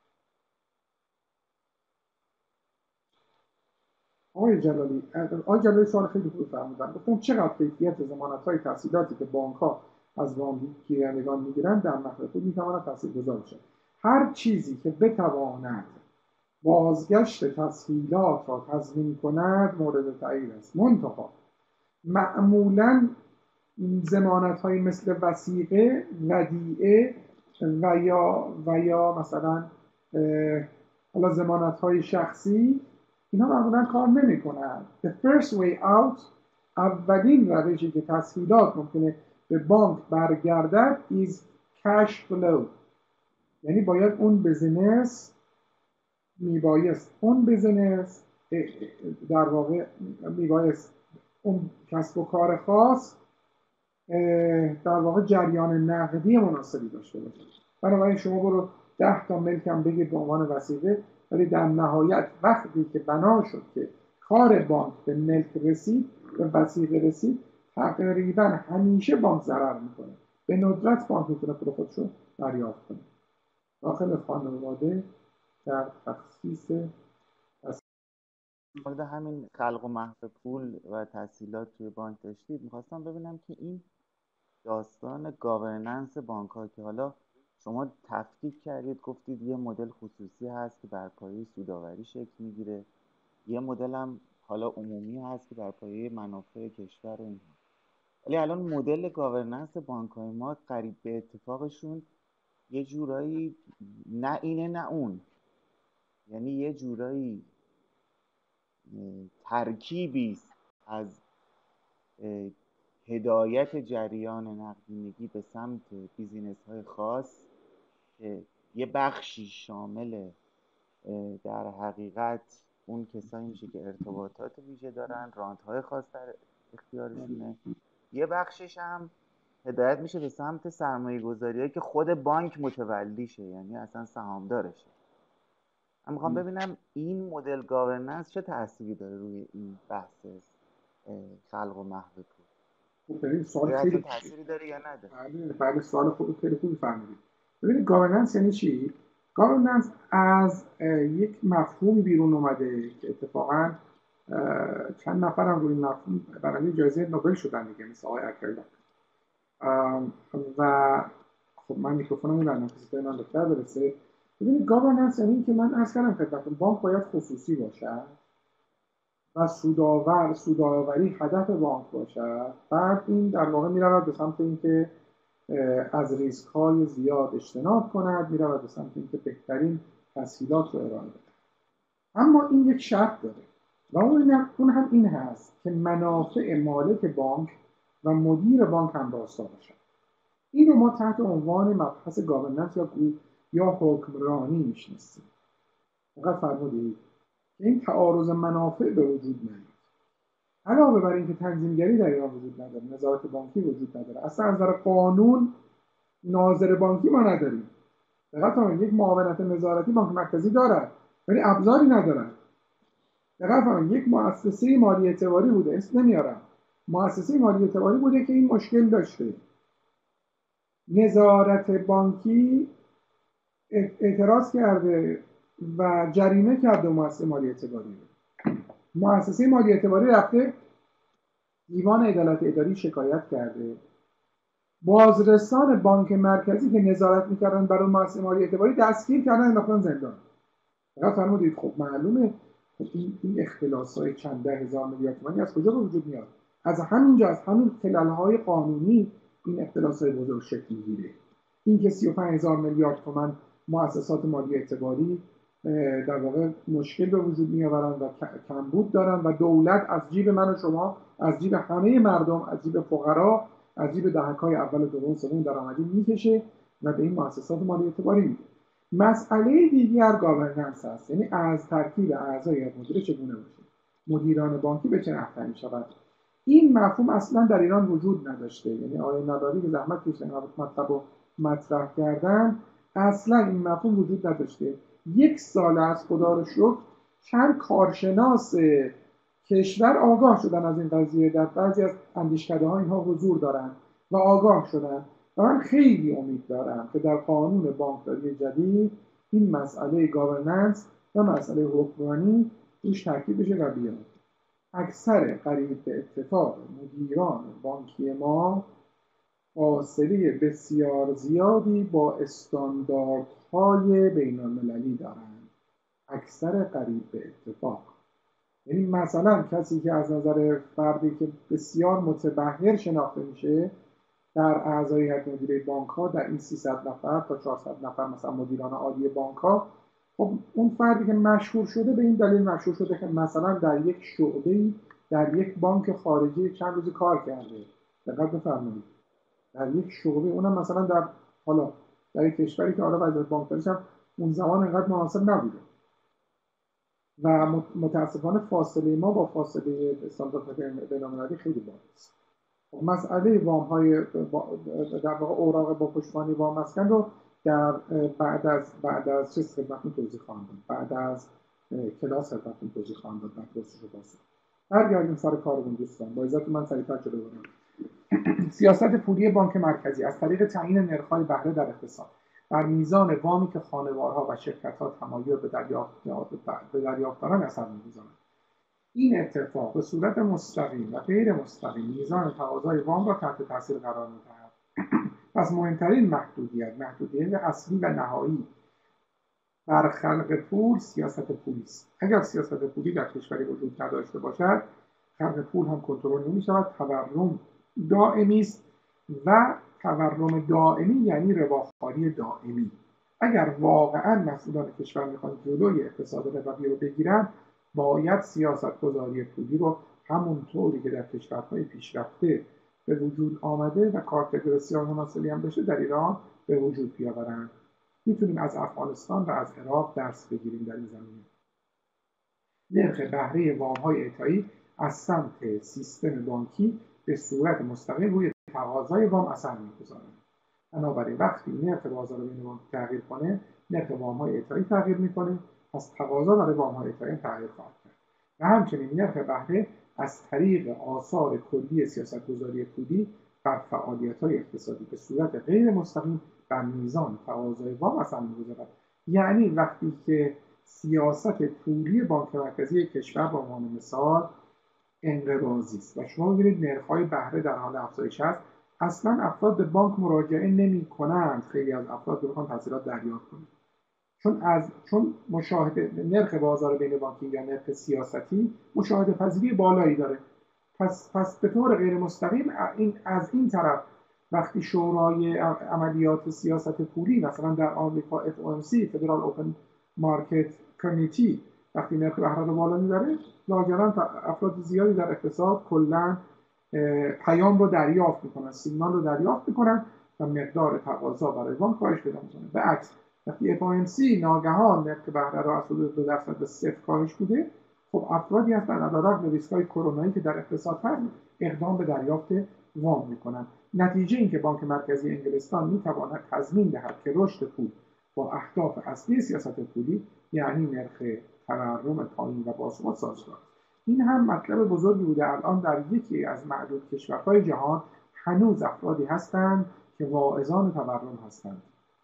آقای جلالی، آقای جلالی سوال خیلی خوب فرمودن. گفتم چقدر کیفیت ضمانت‌های تسهیلاتی که بانک‌ها از وام گیرندگان می‌گیرند در نقد پول می‌تواند تاثیرگذار باشد. هر چیزی که بتواند بازگشت تسهیلات را تضمین کند مورد تایید است. منتها معمولاً ضمانت‌های مثل وثیقه، ودیعه و یا و یا مثلا حالا ضمانت‌های شخصی اینا معمولا کار نمی‌کنند. The first way out، اولین روشی که تسهیلات ممکنه به بانک برگردد is cash flow. یعنی باید اون بزنس میبایست اون بزنس در واقع میبایست اون کسب و کار خاص در واقع جریان نقدی مناسبی داشته باشه. بنابراین شما برو ده تا ملک هم بگیر به عنوان وثیقه، ولی در نهایت وقتی که بنا شد که کار بانک به ملک رسید، به وثیقه رسید، تقریبا همیشه بانک ضرر میکنه. به ندرت بانک میتونه پول خودش رو دریافت کنه. داخل خانواده در تخصیص مورد همین خلق و محو پول و تسهیلات توی بانک داشتید، میخواستم ببینم که این داستان گاورننس بانک ها که حالا شما تفکیک کردید، گفتید یه مدل خصوصی هست که بر پایه سودآوری شکل میگیره، یه مدل هم حالا عمومی هست که بر پایه منافع کشور و اینها. ولی الان مدل گاورننس بانک های ما قریب به اتفاقشون یه جورایی نه اینه نه اون، یعنی یه جورایی ترکیبی از هدایت جریان نقدینگی به سمت بیزینس های خاص که یه بخشی شامل در حقیقت اون کسایی میشه که ارتباطات ویژه دارن، رانت های خاص در اختیارشونه، یه بخشش هم هدایت میشه به سمت سرمایه گذاریه که خود بانک متولیشه، یعنی اصلا سهامدارشه. من میخوام ببینم این مدل گاورننس چه تأثیری داره روی این بحث خلق و محو پول. ببینید سوال خیلی تأثیری داره یا نداره؟ بله بله سوال خوب خیلی خوبی فرمودید. ببینید گاورننس یعنی چی؟ گاورننس از یک مفهومی بیرون اومده که اتفاقاً چند نفرم روی این مفهوم برنده جایزه نوبل شدن دیگه، مثل آقای اکرلا. و خب من میکروفونم میبندم کسی به من دکتر برسه. ببینید گاورننس یعنی این که من عرض کردم خدمتتون بانک باید خصوصی باشد و سودآور سودآوری هدف بانک باشد. بعد این در واقع میرود به سمت اینکه از ریسک های زیاد اجتناب کند، میرود به سمت اینکه بهترین تسهیلات رو ارائه بده. اما این یک شرط داره و اون هم این هست که منافع مالک بانک و مدیر بانک هم راستا باشد. این رو ما تحت عنوان مبحث گاورننس یا یا حکمرانی میشناسیم. فقط فرمودید که این تعارض منافع به وجود نیاد. علاوه بر اینکه تنظیمگری در ایران وجود نداره، نظارت بانکی وجود نداره، اصلا از نظر قانون ناظر بانکی ما نداریم. دقیقاً یک معاونت نظارتی بانک مرکزی دارد ولی ابزاری ندارد. دقیقاً یک مؤسسه مالی اعتباری بوده، اسم نمیارم، مؤسسه مالی اعتباری بوده که این مشکل داشته. نظارت بانکی اعتراض کرده و جریمه کرده مؤسسه مالی اعتباری. مؤسسه مالی اعتباری رفته دیوان عدالت اداری شکایت کرده. بازرسان بانک مرکزی که نظارت میکردن بر اون مؤسسه مالی اعتباری دستگیر کردن، انداختن زندان. فقط فرمودید خب معلومه خب این این اختلاس‌های چند ده هزار میلیارد تومانی از کجا به وجود میاد؟ از همینجا، از همین خلل‌های قانونی این اختلاس‌های بزرگ شکل میگیره. این که سی و پنج هزار میلیارد تومان مؤسسات مالی اعتباری در واقع مشکل به وجود میآورن و کمبود دارن و دولت از جیب من و شما، از جیب همه مردم، از جیب فقرا، از جیب دهک‌های اول و دوم سوم درآمدی میکشه و به این مؤسسات مالی اعتباری میده. مسئله دیگر گاورننس هست، یعنی از ترکیب اعضای هیئت مدیره چگونه باشه. مدیران بانکی به چه نحوی می‌شود. این مفهوم اصلا در ایران وجود نداشته. یعنی آقای نداری که زحمت کشیدن مطلب رو مطرح کردن، اصلا این مفهوم وجود نداشته. یک سال از خدا رو شکر چند کارشناس کشور آگاه شدن از این قضیه، در بعضی از اندیشکده‌ها اینها حضور دارن و آگاه شدن و من خیلی امید دارم که در قانون بانکداری جدید این مسئله گاورننس و مسئله حکمرانی روش تاکید بشه و بیاد. اکثر قریب به اتفاق مدیران بانکی ما فاصله بسیار زیادی با استانداردهای بین المللی دارند. اکثر قریب به اتفاق، یعنی مثلا کسی که از نظر فردی که بسیار متبحر شناخته میشه در اعضای هیئت مدیره بانک ها، در این سیصد نفر تا چهارصد نفر مثلا مدیران عالی بانک ها، خب اون فردی که مشهور شده به این دلیل مشهور شده که مثلا در یک شعبه‌ای در یک بانک خارجی چند روزی کار کرده. دقت بفرمایید، در یک شعبه، اونم مثلا در حالا در یک کشوری که حالا وضعیت بانکداریش هم اون زمان انقدر مناسب نبوده و متاسفانه فاصله ما با فاصله استاندارد بین‌المللی خیلی بالاست. مسئله وام های در واقع اوراق با پشتوانه وام مسکن رو در بعد از بعد از چه خدمتتون توضیح خواهم داد، بعد از کلاس خدمتتون توضیح خواهم داد در پرسش و پاسخ. برگردیم سر کارمون دوستان، با اجازهتون من سریعتر جلو برم. سیاست پولی بانک مرکزی از طریق تعیین نرخ‌های بهره در اقتصاد بر میزان وامی که خانوارها و شرکت‌ها تمایل به دریافت به دریافت دارند اثر می‌گذارد. این اتفاق به صورت مستقیم و غیر مستقیم میزان تقاضای وام را تحت تاثیر قرار می‌دهد. پس مهمترین محدودیت، محدودیت اصلی و نهایی بر خلق پول سیاست پولی است. اگر سیاست پولی در کشوری وجود نداشته باشد، خلق پول هم کنترل نمی‌شود، تورم دائمی است و تورم دائمی یعنی رباخواری دائمی. اگر واقعاً مسئولان کشور می‌خوان جلوی اقتصاد ربوی رو بگیرن، باید سیاست‌گذاری پولی رو همونطوری که در کشورهای پیشرفته به وجود آمده و کارت بسیار مناسبی هم بشه در ایران به وجود بیاورند. میتونیم از افغانستان و از عراق درس بگیریم در این زمینه. نرخ بهره وام‌های اعطایی از سمت سیستم بانکی به صورت مستقیم روی تقاضای وام اثر می‌گذارد. بنابراین وقتی نرخ بازار بین بانک تغییر کنه، نرخ وام‌های اعطایی تغییر می‌کنه، پس تقاضا برای وام‌های اعطایی تغییر خواهد کرد. و همچنین نرخ بهره از طریق آثار کلی سیاست‌گذاری پولی بر فعالیت‌های اقتصادی به صورت غیر مستقیم بر میزان تقاضای وام اثر می‌گذارد. یعنی وقتی که سیاست پولی بانک مرکزی کشور به عنوان مثال انقباضی است و شما می‌بینید نرخ‌های بهره در حال افزایش است، اصلا افراد به بانک مراجعه نمی‌کنند. خیلی از افراد بخوان تسهیلات دریافت کنند، چون از چون مشاهده نرخ بازار بین بانکی یا نرخ سیاستی مشاهده پذیری بالایی داره. پس پس به طور غیر مستقیم این از این طرف وقتی شورای عملیات سیاست پولی مثلا در آمریکا اف او ام سی فدرال اوپن مارکت کمیتی وقتی نرخ بهره رو بالا میبره، لاجرم افراد زیادی در اقتصاد کلا پیام رو دریافت میکنن، سیگنال رو دریافت میکنن و مقدار تقاضا برای وام کاهش پیدا میکنه. به عکس وقتی اف او ام سی ناگهان نرخ بهره رو از حدود دو درصد به صفر کاهش میده، خب افرادی هستن علیرغم ریسک‌های کرونایی که در اقتصاد هست اقدام به دریافت وام میکنن. نتیجه این که بانک مرکزی انگلستان میتواند تضمین دهد که رشد پول با اهداف اصلی سیاست پولی یعنی نرخ تورم پایین و باثبات سازگار. این هم مطلب بزرگی بوده. الان در یکی از معدود کشورهای جهان هنوز افرادی هستند که واعظان تورم هستند.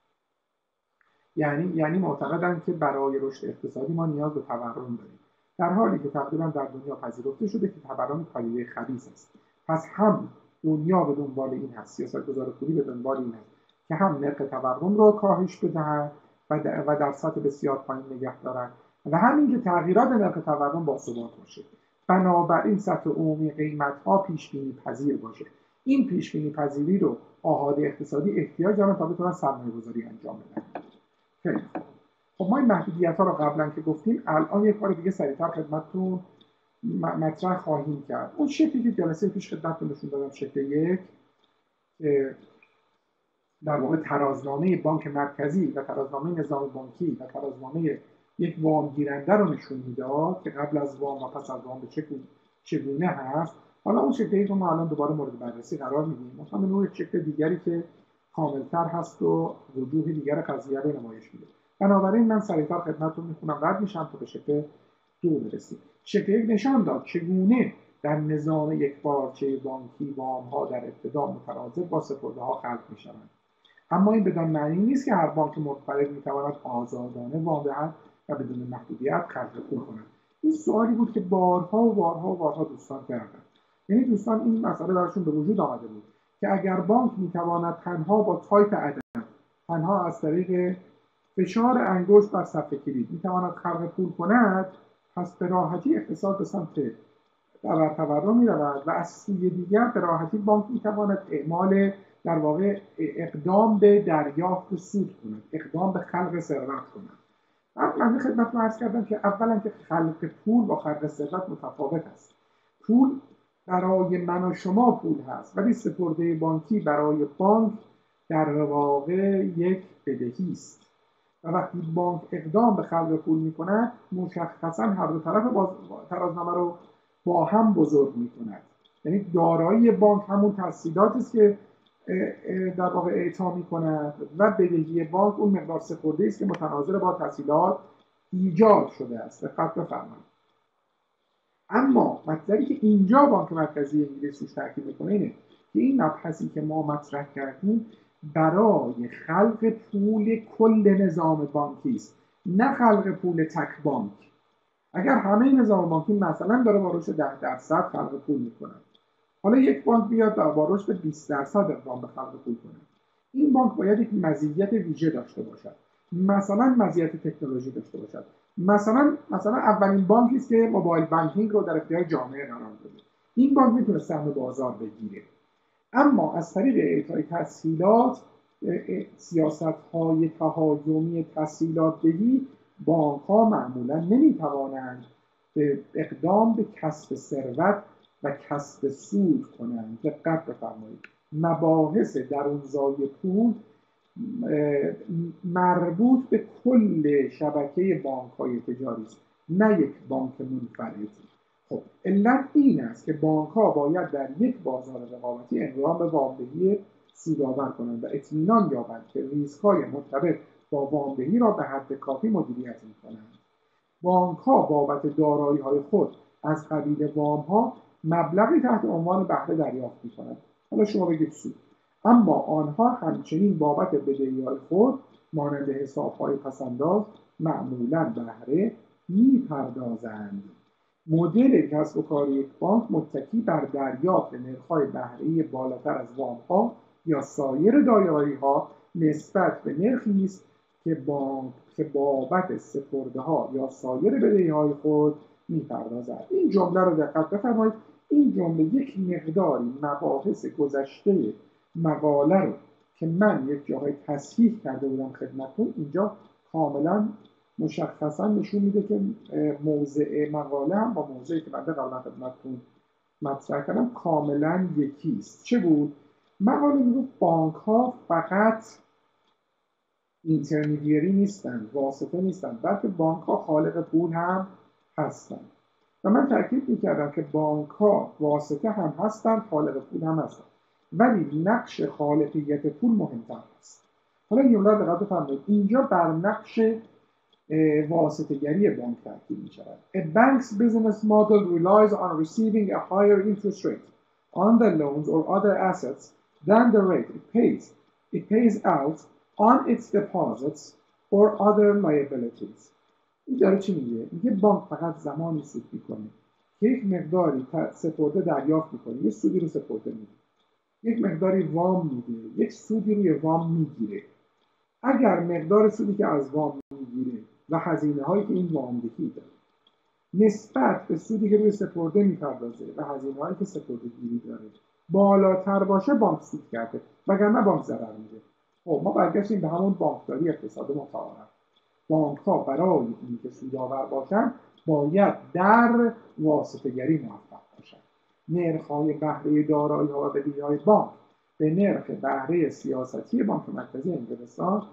یعنی یعنی معتقدند که برای رشد اقتصادی ما نیاز به تورم داریم، در حالی که تقریبا در دنیا پذیرفته شده که تورم پدیده خبیث است. پس هم دنیا به دنبال این هست، سیاست‌گذار پولی به دنبال این هست که هم نرخ تورم را کاهش بدهد و و در سطح بسیار پایین نگه دارد و همین که تغییرات نرخ تورم باثبات باشه. بنابراین سطح عمومی قیمت‌ها پیش‌بینی پذیر باشه. این پیش‌بینی پذیری رو آحاد اقتصادی احتیاج دارن تا بتونن سرمایه‌گذاری انجام بدن. خیلی خوب. خب ما این محدودیت‌ها رو قبلا که گفتیم، الان یک بار دیگه سریع‌تر خدمتتون مطرح خواهیم کرد. اون شکلی که جلسه پیش خدمتتون نشون دادم، شکل یک که در واقع ترازنامه بانک مرکزی و ترازنامه نظام بانکی و ترازنامه یک وام گیرنده رو نشون میداد که قبل از وام و پس از وام به چه چگونه هست. حالا اون شکلی رو ما الان دوباره مورد بررسی قرار میدیم، مثلا نوع شکل دیگری که کاملتر هست و وجوه دیگر قضیه رو نمایش میده. بنابراین من سریعتر خدمتتون میخونم رد میشم تا به شکل دو برسیم. شکل یک نشان داد چگونه در نظام یک پارچه بانکی وام ها در ابتدا متناظر با سپرده ها خلق میشوند. اما این بدان معنی نیست که هر بانک منفرد میتواند آزادانه وام دهد و بدون محدودیت خرج پول کند. این سوالی بود که بارها و بارها و بارها دوستان کردند. یعنی دوستان این مسئله براشون به وجود آمده بود که اگر بانک میتواند تنها با تایپ عدد، تنها از طریق فشار انگشت بر صفحه کلید میتواند خلق پول کند، پس به راحتی اقتصاد به سمت تورم میرود و از سوی دیگر به راحتی بانک میتواند اعمال در واقع اقدام به دریافت سود کند، اقدام به خلق ثروت کند. من خدمتتون عرض کردم که اولا که خلق پول با خلق ثروت متفاوت است. پول برای من و شما پول هست، ولی سپرده بانکی برای بانک در واقع یک بدهی است. و وقتی بانک اقدام به خلق پول میکند، مشخصا هر دو طرف ترازنامه رو با هم بزرگ میکند. یعنی دارایی بانک همون تسهیلاتی است که در واقع اعطا میکند و بدهی بانک اون مقدار سپرده است که متناظر با تسهیلات ایجاد شده است. دقت بفرمایید. اما مطلبی که اینجا بانک مرکزی انگلیس روش تاکید میکنه اینه که این مبحثی که ما مطرح کردیم برای خلق پول کل نظام بانکی است، نه خلق پول تک بانک. اگر همه نظام بانکی مثلا داره با رشد ده درصد خلق پول میکنه، حالا یک بانک بیاد با رشد بیست درصد اقدام به خلق پول کنه، این بانک باید یک مزیت ویژه داشته باشد. مثلا مزیت تکنولوژی داشته باشد. مثلا مثلا اولین بانکی است که موبایل بانکینگ رو در اختیار جامعه قرار داده. این بانک میتونه سهم بازار بگیره. اما از طریق اعطای تسهیلات، سیاست‌های تهاجمی تسهیلات دهی، بانک‌ها معمولا نمی‌توانند به اقدام به کسب ثروت و کسب سود کنند. دقت بفرمایید. مباحث درونزای پول مربوط به کل شبکه بانک‌های تجاری است، نه یک بانک منفرد. خب علت این است که بانک‌ها باید در یک بازار رقابتی اقدام به وام‌دهی سودآور کنند و اطمینان یابند که ریسک‌های مرتبط با وام‌دهی را به حد کافی مدیریت می‌کنند. بانک‌ها بابت دارایی‌های خود از قبیل وام‌ها مبلغی تحت عنوان بهره دریافت می‌کنند. حالا شما بگید سود. اما آنها همچنین بابت بدهی‌های خود مانند حساب‌های پس‌انداز معمولاً بهره می‌پردازند. مدل کسب و کار یک بانک متکی بر دریافت نرخ‌های بهره‌ای بالاتر از وام‌ها یا سایر دارایی‌ها نسبت به نرخی است که بانک که بابت سپرده‌ها یا سایر بدهی‌های خود می‌پردازد. این جمله رو دقت بفرمایید. این جمله یک مقداری مباحث گذشته مقاله رو که من یک جاهای تصحیح کرده بودم خدمتتون، اینجا کاملا مشخصا نشون میده که موضع مقاله هم با موضعی که من قبلا خدمتتون مطرح کردم کاملا یکی است. چه بود؟ مقاله میگه بانک ها فقط اینترمدیری نیستند، واسطه نیستند، بلکه بانک ها خالق پول هم هستند. و من تاکید میکردم که بانک ها واسطه هم هستند، خالق پول هم هستند، ولی نقش خالقیت پول مهمتر است. حالا این جمله دقت بفرمایید. اینجا بر نقش واسطه‌گری بانک تاکید می‌شود. A bank's business model relies on receiving a higher interest rate on the loans or other assets than the rate it pays it pays out on its deposits or other liabilities. این داره چی میگه؟ میگه بانک فقط زمانی سود میکنه که یک مقداری سپرده دریافت میکنه، یک سودی رو سپرده میده، یک مقداری وام میده، یک سودی روی وام میگیره. اگر مقدار سودی که از وام میگیره و هزینه هایی که این وامدهی داره نسبت به سودی که روی سپرده میپردازه و هزینه هایی که سپرده گیری داره بالاتر باشه، بانک سود کرده، وگرنه بانک ضرر میده. خب ما برگشتیم به همون بانکداری اقتصاد متعارف. بانک ها برای اینکه سودآور باشن باید در واسطه‌گری موفق باشن. نرخ‌های بهره دارایی‌ها و بدهی‌های بانک به نرخ بهره سیاستی بانک مرکزی انگلستان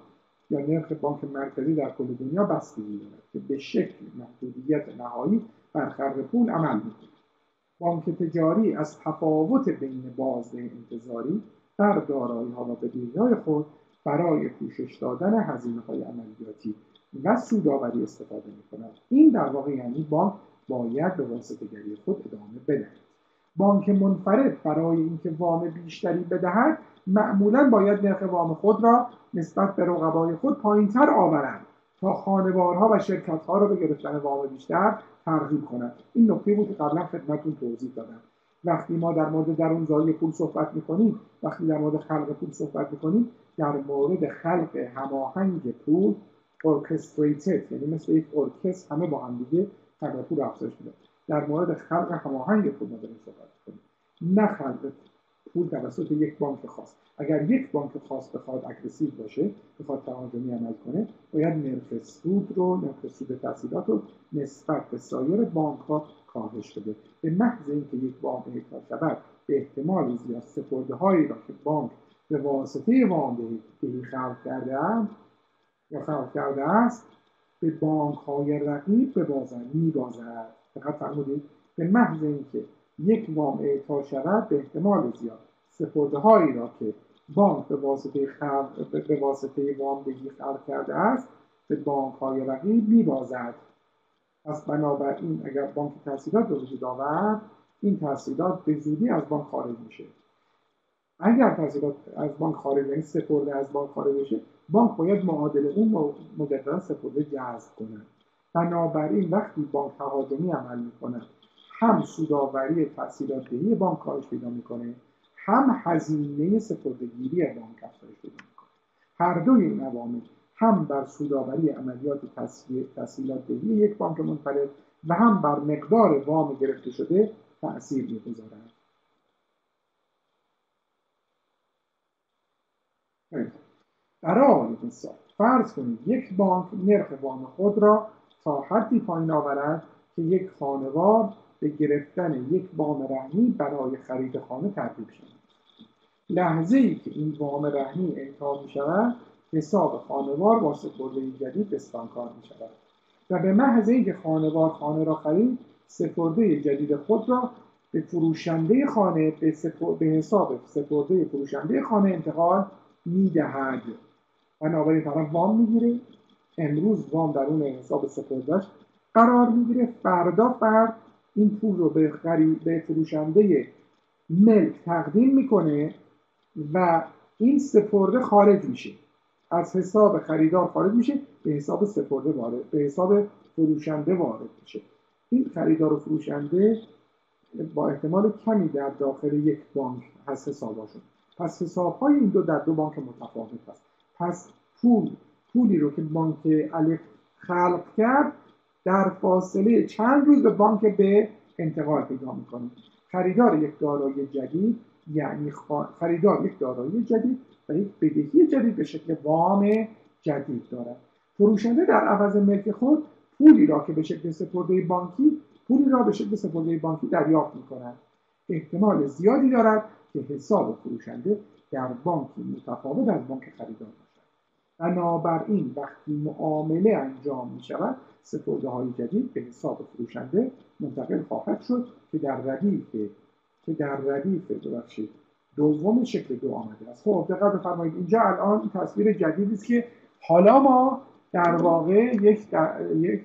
یا نرخ بانک مرکزی در کل دنیا بستگی دارد که به شکل محدودیت نهایی بر خلق پول عمل می‌کند. بانک تجاری از تفاوت بین بازده انتظاری در دارایی‌ها و بدهی‌های خود برای پوشش دادن هزینه‌های عملیاتی و سودآوری استفاده می‌کند. این در واقع یعنی بانک باید به واسطه‌گری خود ادامه بدهد. بانک منفرد برای اینکه وام بیشتری بدهد معمولاً باید نرخ وام خود را نسبت به رقبای خود پایین‌تر آورد تا خانوارها و شرکت‌ها را به گرفتن وام بیشتر ترغیب کند. این نکته بود که قبلا خدمتتون توضیح دادم. وقتی ما در مورد درون‌زایی پول صحبت می‌کنیم، وقتی در مورد خلق پول صحبت می‌کنیم، در مورد خلق هماهنگ پول orchestrated، یعنی مثل یک ارکستر همه با هم دیگه خلق پول افزایش میده. در مورد خلق هماهنگ پول ما داریم صحبت می‌کنیم، نه خلق پول توسط یک بانک خاص. اگر یک بانک خاص بخواد اگریسیو باشه، بخواد تهاجمی عمل کنه، باید نرخ سود رو، نرخ سود تسهیلات رو نسبت به سایر بانک‌ها کاهش بده. به محض اینکه یک بانک اهدا شود، به احتمال زیاد سپرده‌هایی را که بانک به واسطه وام‌دهی خلق کرده است یا خلق کرده است، به بانک‌های رقیب ببازد، می‌بازد. دقت فرمودید؟ به محض اینکه یک وام اعطا شود، به احتمال زیاد سپرده‌هایی را که بانک به واسطه خلق به واسطه وام‌دهی خلق کرده است، به بانک‌های رقیب می‌بازد. پس بنابراین اگر بانک تسهیلات به وجود آورد، این تسهیلات به زودی از بانک خارج میشه. اگر تسهیلات از بانک خارج، یعنی سپرده از بانک خارج بشه، بانک باید معادل اون مجددا سپرده جذب کنه. بنابراین وقتی بانک تهاجمی عمل میکنه، هم سودآوری تسهیلات دهی بانک کاهش پیدا میکنه، هم هزینه سپرده‌گیری بانک افزایش پیدا میکنه. هر دوی این عوامل هم بر سودآوری عملیات تسهیلات دهی یک بانک منفرد و هم بر مقدار وام گرفته شده تأثیر می‌گذارند. برای مثال فرض کنید یک بانک نرخ وام خود را تا حدی پایین آورد که یک خانوار به گرفتن یک وام رهنی برای خرید خانه ترغیب شود. لحظه‌ای که این وام رهنی اعطا می‌شود، حساب خانوار با سپرده جدید بستانکار می‌شود و به محض اینکه خانوار خانه را خرید، سپرده جدید خود را به فروشنده خانه به, سپر... به حساب سپرده فروشنده خانه انتقال می‌دهد. بنابراین طرف وام می‌گیره، امروز وام در اون حساب سپرده‌اش قرار می‌گیره، فردا فرد این پول رو به خرید به فروشنده ملک تقدیم می‌کنه و این سپرده خارج میشه، از حساب خریدار خارج میشه، به حساب سپرده وارد، به حساب فروشنده وارد میشه. این خریدار و فروشنده با احتمال کمی در داخل یک بانک هست حساباشون. پس حساب‌های این دو در دو بانک متفاوت است. پس پول پولی رو که بانک الف خلق کرد، در فاصله چند روز به بانک به انتقال پیدا میکنه. خریدار یک دارایی جدید یعنی خریدار یک دارایی جدید و یک بدهی جدید به شکل وام جدید دارد. فروشنده در عوض ملک خود پولی را که به شکل سپرده بانکی پولی را به شکل سپرده بانکی دریافت می‌کند. احتمال زیادی دارد که حساب فروشنده در بانکی متفاوت از بانک خریدار باشد. بنابراین وقتی معامله انجام می‌شود، سپرده‌های جدید به حساب فروشنده منتقل خواهد شد که در ردیف که در ردیف ببخشید دوم شکل دو آمده است. خب دقت بفرمایید، اینجا الان تصویر جدیدی است که حالا ما در واقع یک در یک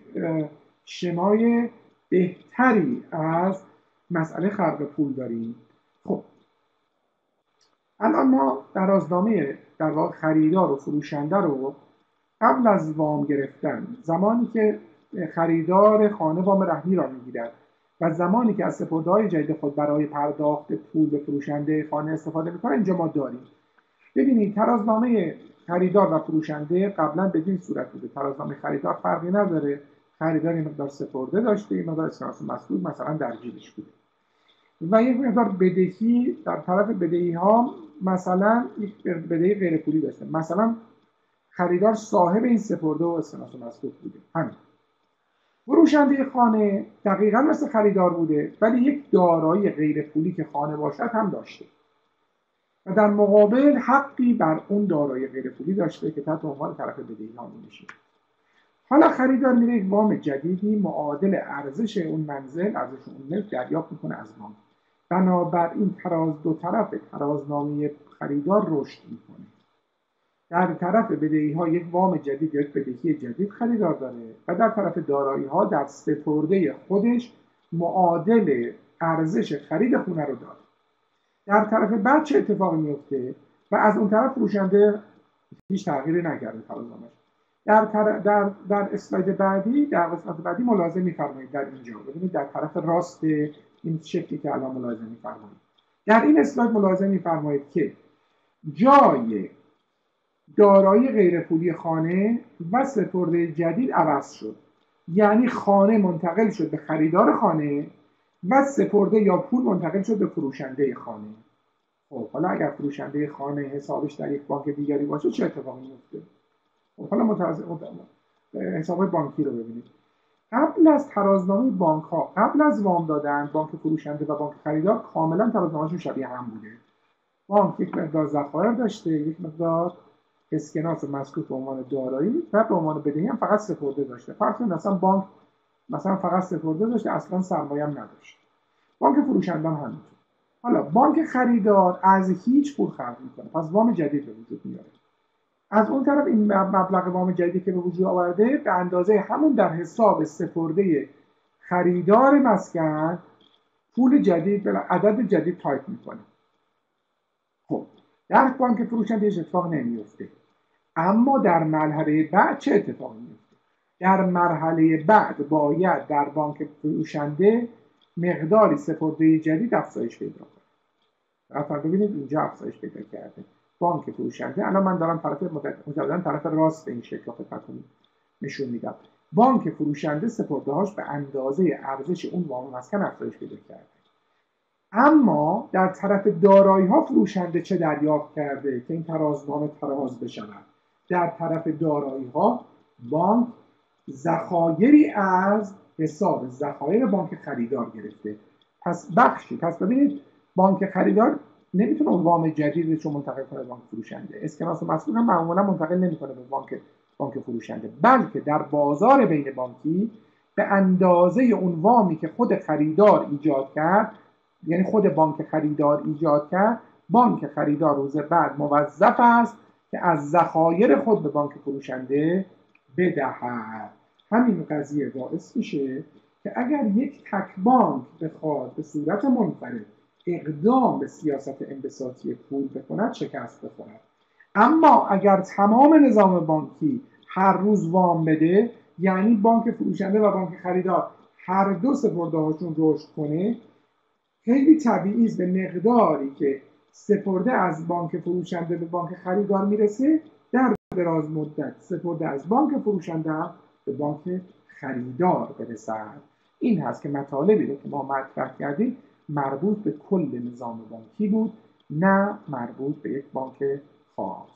شمای بهتری از مسئله خلق پول داریم. خب الان ما درازنامه در واقع خریدار و فروشنده رو قبل از وام گرفتن، زمانی که خریدار خانه وام رهنی را میگیرد و زمانی که از سپرده‌های جدید خود برای پرداخت پول به فروشنده خانه استفاده میکنه، اینجا ما داریم. ببینید ترازنامه خریدار و فروشنده قبلا بدین صورت بوده. ترازنامه خریدار فرقی نداره، خریدار این مقدار سپرده داشته، این مقدار اسکناس مسئول مثلا در جیبش بوده و یک مقدار بدهی در طرف بدهی ها، مثلا یک بدهی غیر پولی داشته، مثلا خریدار صاحب این سپرده و اسکناس مسئول بوده. همین. فروشنده خانه دقیقاً مثل خریدار بوده ولی یک دارایی غیر پولی که خانه باشد هم داشته. و در مقابل حقی بر اون دارایی غیر پولی داشته که تحت عنوان طرف بدهی نامیده میشه. حالا خریدار میره یک وام جدیدی معادل ارزش اون منزل، ارزش اون ملک دریافت میکنه از بانک. بنابراین تراز دو طرف ترازنامه خریدار رشد میکنه. در طرف بدهی ها یک وام جدید، یک بدهی جدید خریدار داره و در طرف دارایی ها در سپرده خودش معادل ارزش خرید خونه رو داره. در طرف بعد چه اتفاقی میفته؟ و از اون طرف فروشنده هیچ تغییری نکرده ترازنامه‌اش. در, در, در, در اسلاید بعدی، در قسمت بعدی ملاحظه می‌فرمایید در اینجا ببینید در طرف راست این شکلی که الان ملاحظه می‌فرمایید، در این اسلاید ملاحظه می‌فرمایید که جای دارایی غیر پولی خانه و سپرده جدید عوض شد. یعنی خانه منتقل شد به خریدار خانه و سپرده یا پول منتقل شد به فروشنده خانه. خب حالا اگر فروشنده خانه حسابش در یک بانک دیگری باشه چه اتفاقی میفته؟ خب حالا متوازی حساب بانکی رو ببینید. قبل از ترازنامه بانک ها، قبل از وام دادن، بانک فروشنده و بانک خریدار کاملا ترازنامه‌شون شبیه هم بوده. بانک یک مقدار ذخایر داشته، یک مقدار اسکناس مذکور به عنوان دارایی و به عنوان بدهی هم فقط سپرده داشته. فرض کنید مثلا بانک مثلا فقط سپرده داشته، اصلا سرمایه هم نداشت. بانک فروشنده هم همینطور. حالا بانک خریدار از هیچ پول خرج میکنه، پس وام جدید به وجود میاره. از اون طرف این مبلغ وام جدیدی که به وجود آورده به اندازه همون در حساب سپرده خریدار مسکن پول جدید به عدد جدید تایپ میکنه. خب در بانک فروشنده هیچ اتفاق نمیفته. اما در مرحله بعد چه اتفاقی میفته؟ در مرحله بعد باید در بانک فروشنده مقداری سپرده جدید افزایش پیدا کنه. فقط ببینید اینجا افزایش پیدا کرده. بانک فروشنده، الان من دارم طرف مجددا طرف راست این شکل خدمتتون نشون میدم. بانک فروشنده سپرده‌هاش به اندازه ارزش اون وام مسکن افزایش پیدا کرده. اما در طرف دارایی ها فروشنده چه دریافت کرده که این ترازنامه تراز بشود؟ در طرف دارایی ها بانک ذخایری از حساب ذخایر بانک خریدار گرفته. پس بخشی پس ببینید بانک خریدار نمیتونه اون وام جدیدش رو منتقل کنه به بانک فروشنده. اسکناس مسئول هم معمولا منتقل نمیکنه به بانک بانک فروشنده، بلکه در بازار بین بانکی به اندازه اون وامی که خود خریدار ایجاد کرد، یعنی خود بانک خریدار ایجاد کرد، بانک خریدار روز بعد موظف است که از ذخایر خود به بانک فروشنده بدهد. همین قضیه باعث میشه که اگر یک تک بانک بخواد به صورت منفرد اقدام به سیاست انبساطی پول بکند شکست بخورد. اما اگر تمام نظام بانکی هر روز وام بده، یعنی بانک فروشنده و بانک خریدار هر دو سپرده هاشون رشد کنه، خیلی طبیعی است به مقداری که سپرده از بانک فروشنده به بانک خریدار میرسه در دراز مدت سپرده از بانک فروشنده به بانک خریدار برسد. این هست که مطالبی رو که ما مطرح کردیم مربوط به کل نظام بانکی بود، نه مربوط به یک بانک خاص.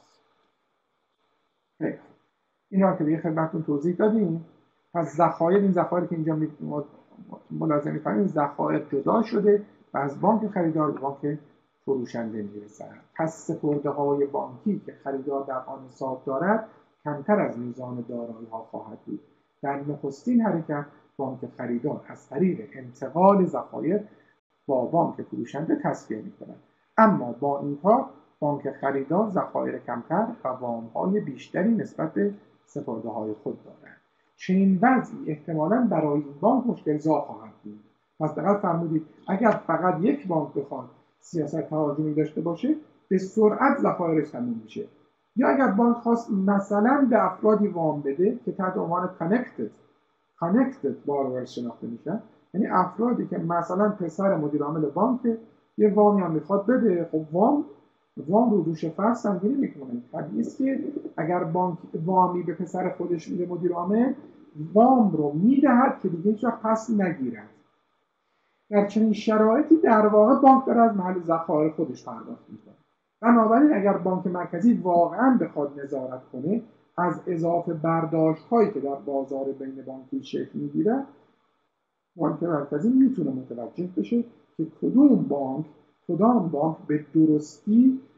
این را که به خدمتتون توضیح دادیم. پس ذخایر، این ذخایر که اینجا ملاحظه می‌کنید، ذخایر جدا شده و از بانک خریدار به بانک فروشنده میرسند. پس سپرده‌های بانکی که خریدار در آن حساب دارد کمتر از میزان دارایی‌ها خواهد بود. در نخستین حرکت بانک خریدار از طریق انتقال ذخایر با بانک فروشنده تصفیه می‌کند. اما با این کار بانک خریدار ذخایر کمتر و وام‌های بیشتری نسبت به سپرده‌های خود دارد. چنین وضعی احتمالاً برای این بانک مشکل‌زا خواهد بود. پس دقت فرمودید اگر فقط یک بانک بخواد سیاست تهاجمی داشته باشه به سرعت ذخایرش تموم میشه. یا اگر بانک خواست مثلا به افرادی وام بده که تحت عنوان connected connected borrowers شناخته میشن، یعنی افرادی که مثلا پسر مدیر عامل بانک یه وامی هم میخواد بده، خب وام وام رو دوش فرد سنگینی میکنه. طبیعی است که اگر بانک وامی به پسر خودش میده مدیر عامل، وام رو میدهد که دیگه هیچ وقت پس نگیرد. در چنین شرایطی در واقع بانک داره از محل ذخایر خودش پرداخت میکنه. بنابراین اگر بانک مرکزی واقعا بخواد نظارت کنه از اضافه برداشت هایی که در بازار بین بانکی شکل میگیره، بانک مرکزی میتونه متوجه بشه که کدوم بانک کدام بانک به درستی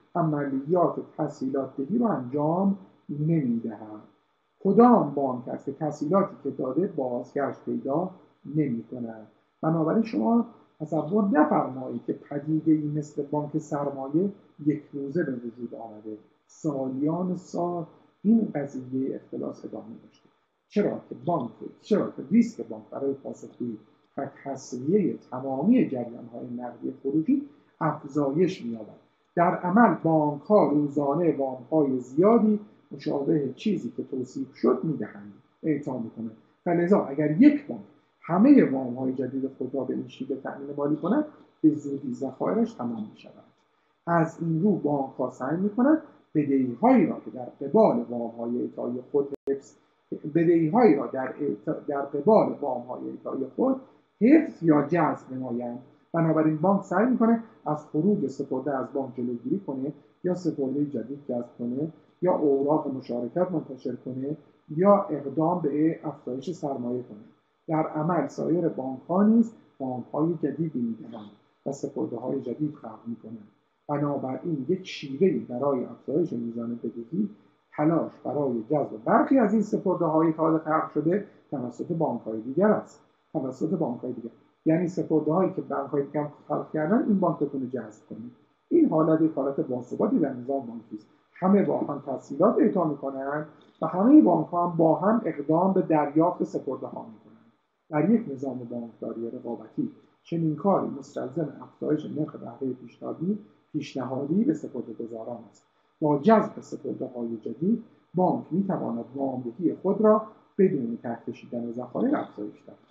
عملیات تسهیلات دهی رو انجام نمیدهد. کدام بانک است که تسهیلاتی که داده بازگشت پیدا نمی‌کند؟ بنابراین شما تصور نفرمایید که پدیده‌ای مثل بانک سرمایه یک روزه به وجود آمده. سالیان سال این قضیه اختلاس ادامه داشته. چرا که بانک چرا که ریسک بانک برای پاسخگویی و تسویه تمامی جریان‌های نقدی خروجی افزایش می‌یابد. در عمل بانک‌ها روزانه وام‌های زیادی مشابه چیزی که توصیف شد می‌دهند، اعطا می‌کنند. فلذا اگر یک بانک همه وام‌های جدید خود را به این شیوه تأمین مالی کند، به زودی ذخایرش تمام می‌شود. از این رو بانک‌ها سعی می‌کنند بدهی‌هایی را که در قبال وام‌های اعطایی خود حفظ بدهی‌هایی را در در قبال وام‌های اعطایی خود حفظ یا جذب نمایند. بنابراین بانک سعی می‌کنه از خروج سپرده از بانک جلوگیری کنه، یا سپرده جدید جذب کنه، یا اوراق مشارکت منتشر کنه، یا اقدام به افزایش سرمایه کنه. در عمل سایر بانک‌ها نیز وام‌های جدیدی می‌دهند و سپرده‌های جدید خلق می‌کنند. بنابراین یک شیوه‌ای برای افزایش میزان بدهی تلاش برای جذب برخی از این سپرده‌های تازه خلق شده توسط بانک‌های دیگر است. توسط بانک‌های دیگر یعنی سپرده‌هایی که بانک‌های دیگر خلق کردن، این بانک بتونه جذب کنه. این حالت یک حالت باثباتی در نظام بانکی است. همه با هم تسهیلات اعطا می‌کنند و همه بانک‌ها هم با هم اقدام به دریافت سپرده‌ها می‌کنند. در یک نظام بانکداری رقابتی چنین کاری مستلزم افزایش نرخ بهره پیشنهادی پیشنهادی به سپرده‌گزاران است. با جذب سپرده‌های جدید بانک می‌تواند وام‌دهی خود را بدون ته کشیدن ذخایر افزایش دهد.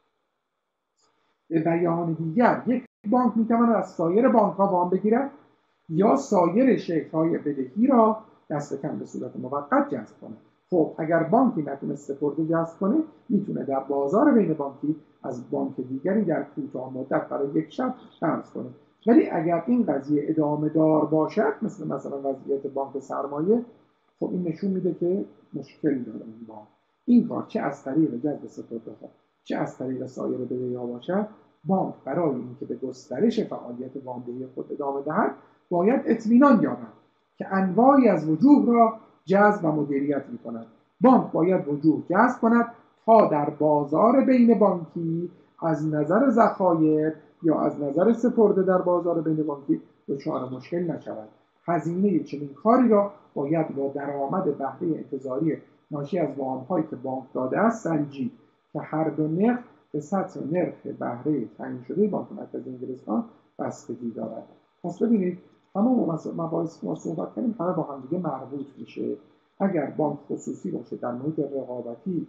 به بیان دیگر، یک بانک می‌تواند از سایر بانک‌ها وام بگیرد یا سایر شکل‌های بدهی را دست کم به صورت موقت جذب کند. خب اگر بانکی نتونه سپرده جذب کنه، میتونه در بازار بین بانکی از بانک دیگری در کوتاه مدت برای یک شب قرض کنه. ولی اگر این قضیه ادامه دار باشد، مثل مثلا وضعیت بانک سرمایه، خب این نشون میده که مشکل داره این بانک. این کار چه از طریق جذب سپرده‌ها چه از طریق سایر بدهی‌ها باشد، بانک برای اینکه به گسترش فعالیت وام‌دهی خود ادامه دهد باید اطمینان یابد که انواعی از وجوه را جذب و مدیریت می‌کند. بانک باید وجوه جذب کند تا در بازار بین بانکی از نظر ذخایر یا از نظر سپرده در بازار بین بانکی دچار مشکل نشود. هزینه چنین کاری را باید با درآمد بهره انتظاری ناشی از وام‌هایی که بانک داده است سنجید که هر دو نرخ به سطح نرخ بهره تعیین شده بانک مرکزی انگلستان بستگی دارد. پس ببینید تمام مباحثی که ما صحبت کردیم همه با هم دیگه مربوط میشه. اگر بانک خصوصی باشه در محیط رقابتی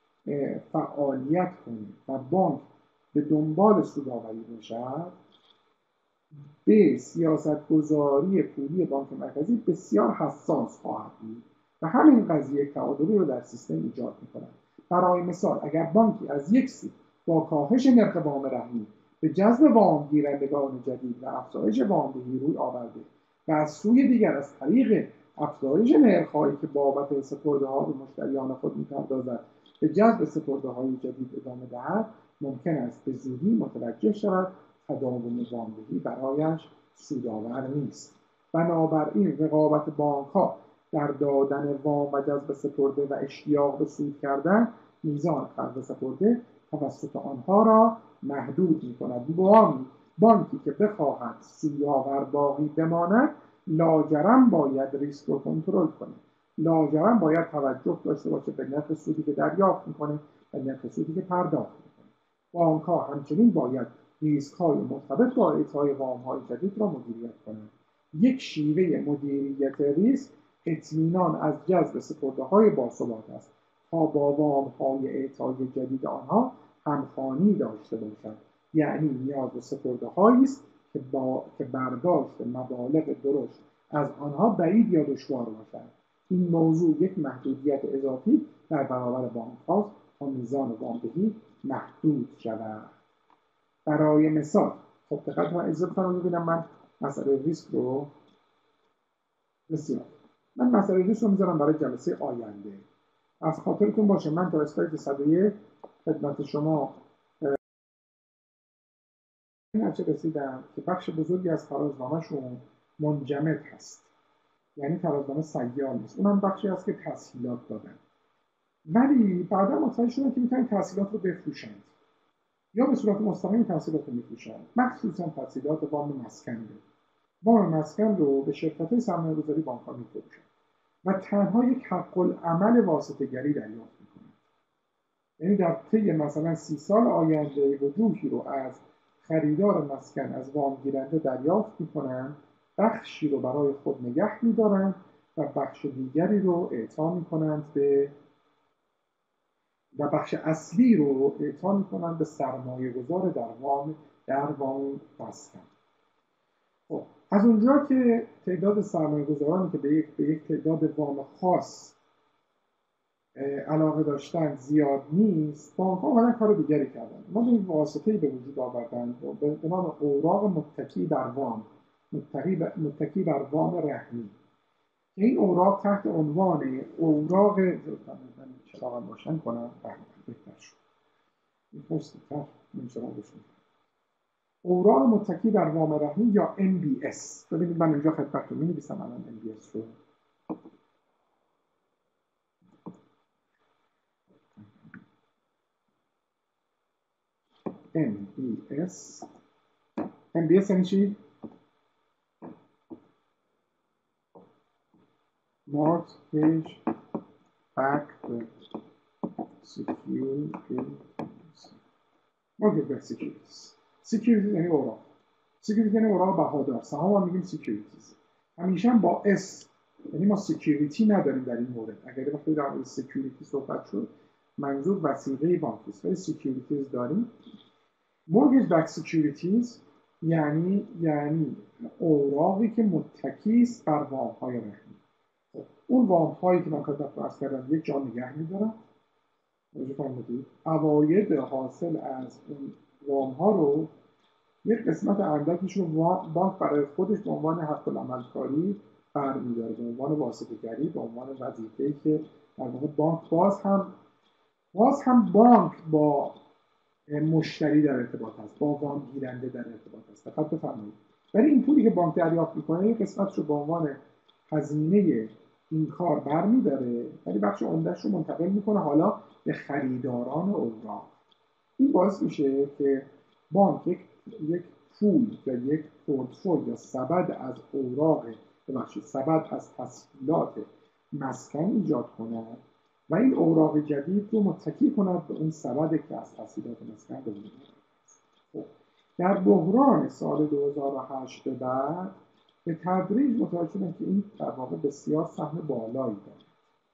فعالیت کنه و بانک به دنبال سودآوری باشد، به سیاستگذاری پولی بانک مرکزی بسیار حساس خواهد بود و همین قضیه تعادلی رو در سیستم ایجاد می‌کند. برای مثال اگر بانکی از یک سو با کاهش نرخ وام رهنی به جذب وام گیرندگان جدید و افزایش وام‌دهی روی آورده و از سوی دیگر از طریق افزایش نرخ‌هایی که بابت سپرده‌ها به مشتریان خود می‌پردازد به جذب سپرده‌های جدید ادامه دهد، ممکن است به زودی متوجه شود تداوم وام‌دهی برایش سودآور نیست. بنابراین رقابت بانک‌ها در دادن وام و جذب سپرده و اشتیاق به سود کردن میزان قرض سپرده توسط آنها را محدود می‌کند. وام بانکی که بخواهد سودآور باقی بماند لاجرم باید ریسک رو کنترل کنه. لاجرم باید توجه داشته باشه به نرخ سودی که دریافت می‌کنه و نرخ سودی که پرداخت می‌کنه. بانک‌ها همچنین باید ریسک‌های مرتبط با اعطای وام‌های جدید را مدیریت کنند. یک شیوه مدیریت ریسک اطمینان از جذب سپرده‌های باثبات است تا با وام‌های اعطای جدید آنها همخوانی داشته باشد. یعنی نیاز به سپرده‌هایی است که با که برداشت مبالغ درشت از آنها بعید یا دشوار باشد. این موضوع یک محدودیت اضافی در برابر بانک‌هاست تا میزان وام‌دهی محدود شود. برای مثال خب دقت کنید اجازه بفرمایید ببینم من مسئله ریسک رو بسیار من مسئله ریسک رو میذارم برای جلسه آینده. از خاطرتون باشه من تا اسلاید صد و یک خدمت شما این نتیجه رسیدم که بخش بزرگی از فرازنامه‌شون منجمد هست، یعنی ترازنامه سیال نیست. اونم بخشی هست که تسهیلات دادن، ولی بعدا متوجه شدن که میتونن تسهیلات رو بفروشند یا به صورت مستقیم تسهیلات رو میفروشند، مخصوصا تسهیلات وام مسکن رو وام مسکن رو به شرکت‌های سرمایه‌گذاری بانک‌ها می‌فروشند و تنها یک حق العمل واسطه‌گری دریافت می‌کنند. یعنی در طی مثلا سی سال آینده وجوهی رو از خریدار مسکن از وام گیرنده دریافت می‌کنند، بخشی رو برای خود نگه می‌دارند و بخش دیگری رو اعطا می‌کنند به و بخش اصلی رو اعطا می‌کنند به سرمایه‌گذار در وام در وام مسکن. خب از اونجا که تعداد سرمایه‌گذارانی که به یک به یک تعداد وام خاص علاقه داشتن زیاد نیست، بانک‌ها اومدن کار دیگری کردن. ما این واسطه‌ای به وجود آوردن به نام اوراق متکی بر وام، متکی بر, متکی بر وام رهنی. این اوراق تحت عنوان اوراق من چراغم روشن کنم بهتر شد. این پست‌تر نمی‌شم روشن. اوراق متکی بر وام رهنی یا ام بی اس. ببینید من اینجا خدمتتون می‌نویسم الان ام بی اس رو. ام بی اس ام بی اس یعنی چی؟ Mortgage backed securities. Mortgage backed securities. securities یعنی اوراق. securities یعنی اوراق بهادار. سهام هم میگیم securities. همیشه هم با اس، یعنی ما سکیوریتی نداریم در این مورد. اگر وقتی در مورد سکیوریتی صحبت شد منظور وثیقه بانکی است، ولی سکیوریتیز داریم. mortgage backed securities یعنی یعنی اوراقی که متکی است بر وام‌های رهنی. اون وام‌هایی که من خدمتتون عرض کردم یک جا نگه می‌دارم، توجه فرمودید، عواید حاصل از اون وام‌ها رو یک قسمت اندکیش رو بانک برای خودش به عنوان حق العملکاری برمی‌داره، به عنوان واسطه‌گری، به عنوان وظیفه‌ای که در واقع بانک باز هم باز هم بانک با مشتری در ارتباط است، با وام گیرنده در ارتباط است. دقت بفرمایید. ولی این پولی که بانک دریافت می‌کنه یک قسمتش رو به عنوان هزینه این کار برمی‌داره، ولی بخش عمده‌اش رو منتقل می‌کنه حالا به خریداران اوراق. این باعث میشه که بانک یک یک پول یا یک پورتفولیو یا سبد از اوراق ببخشید سبد از تسهیلات مسکن ایجاد کند و این اوراق جدید رو متکی کند به اون سبدی که از تسهیلات مسکن به وجود اومده. در بحران سال دو هزار و هشت به بعد به تدریج متوجه شدن که این در واقع بسیار سهم بالایی داره.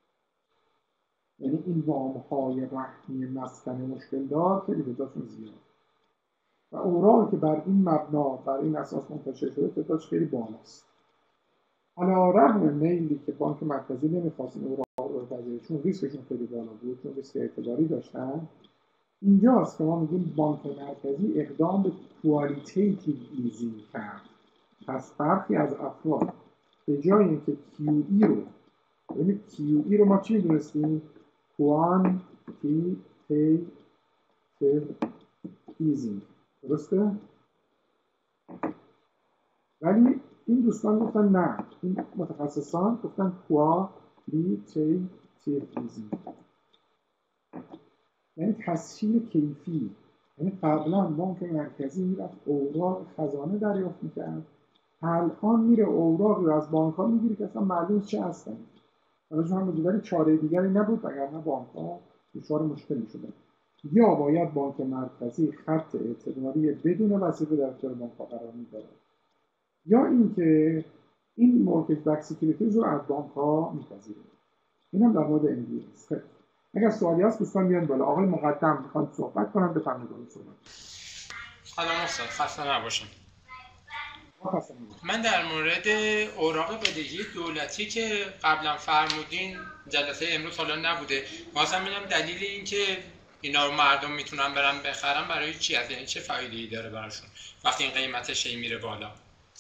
یعنی این وام‌های رهنی مسکن مشکل دار خیلی تعدادشون زیاد و اوراقی که بر این مبنا بر این اساس منتشر شده تعدادش خیلی بالاست. علی رغم میلی که بانک مرکزی نمی‌خواست این اوراق رو بپذیره چون ریسکشون خیلی بالا بود، چون ریسک اعتباری داشتن، اینجاست که ما میگیم بانک مرکزی اقدام به کوالیتیتیو ایزینگ کرد. پس برخی از افراد به جای اینکه کیو ای رو ببینید کیو ای رو ما چی می‌دونستیم؟ کوانتیتیو ایزینگ، درسته؟ ولی این دوستان گفتن نه، این متخصصان گفتن کوالیتیتیو ایزینگ، یعنی تسهیل کیفی. یعنی قبلا بانک مرکزی میرفت اوراق خزانه دریافت میکرد، الان میره اوراقی رو از بانک ها میگیره که اصلا معلوم چه هستن. برای هم وجودن چاره دیگری نبود وگرنه بانک ها دچار مشکل میشدن. یا باید بانک مرکزی خط اعتباری بدون وثیقه در اختیار بانک ها قرار میداد، یا اینکه این مورگیج بک سکیوریتیز رو از بانک ها میپذیره. اینم در مورد ام بی اس. اگر سوالی هست دوستان بیان بالا. آقای مقدم میخوان صحبت کنم، بفرمایید. صحبت. سلام استاد، خسته نباشید. من در مورد اوراق بدهی دولتی که قبلا فرمودین جلسه امروز حالا نبوده، واسه میگم دلیل این که اینا رو مردم میتونن برن بخرن برای چی هست؟ یعنی چه فایده‌ای داره براشون وقتی این قیمتش هی میره بالا؟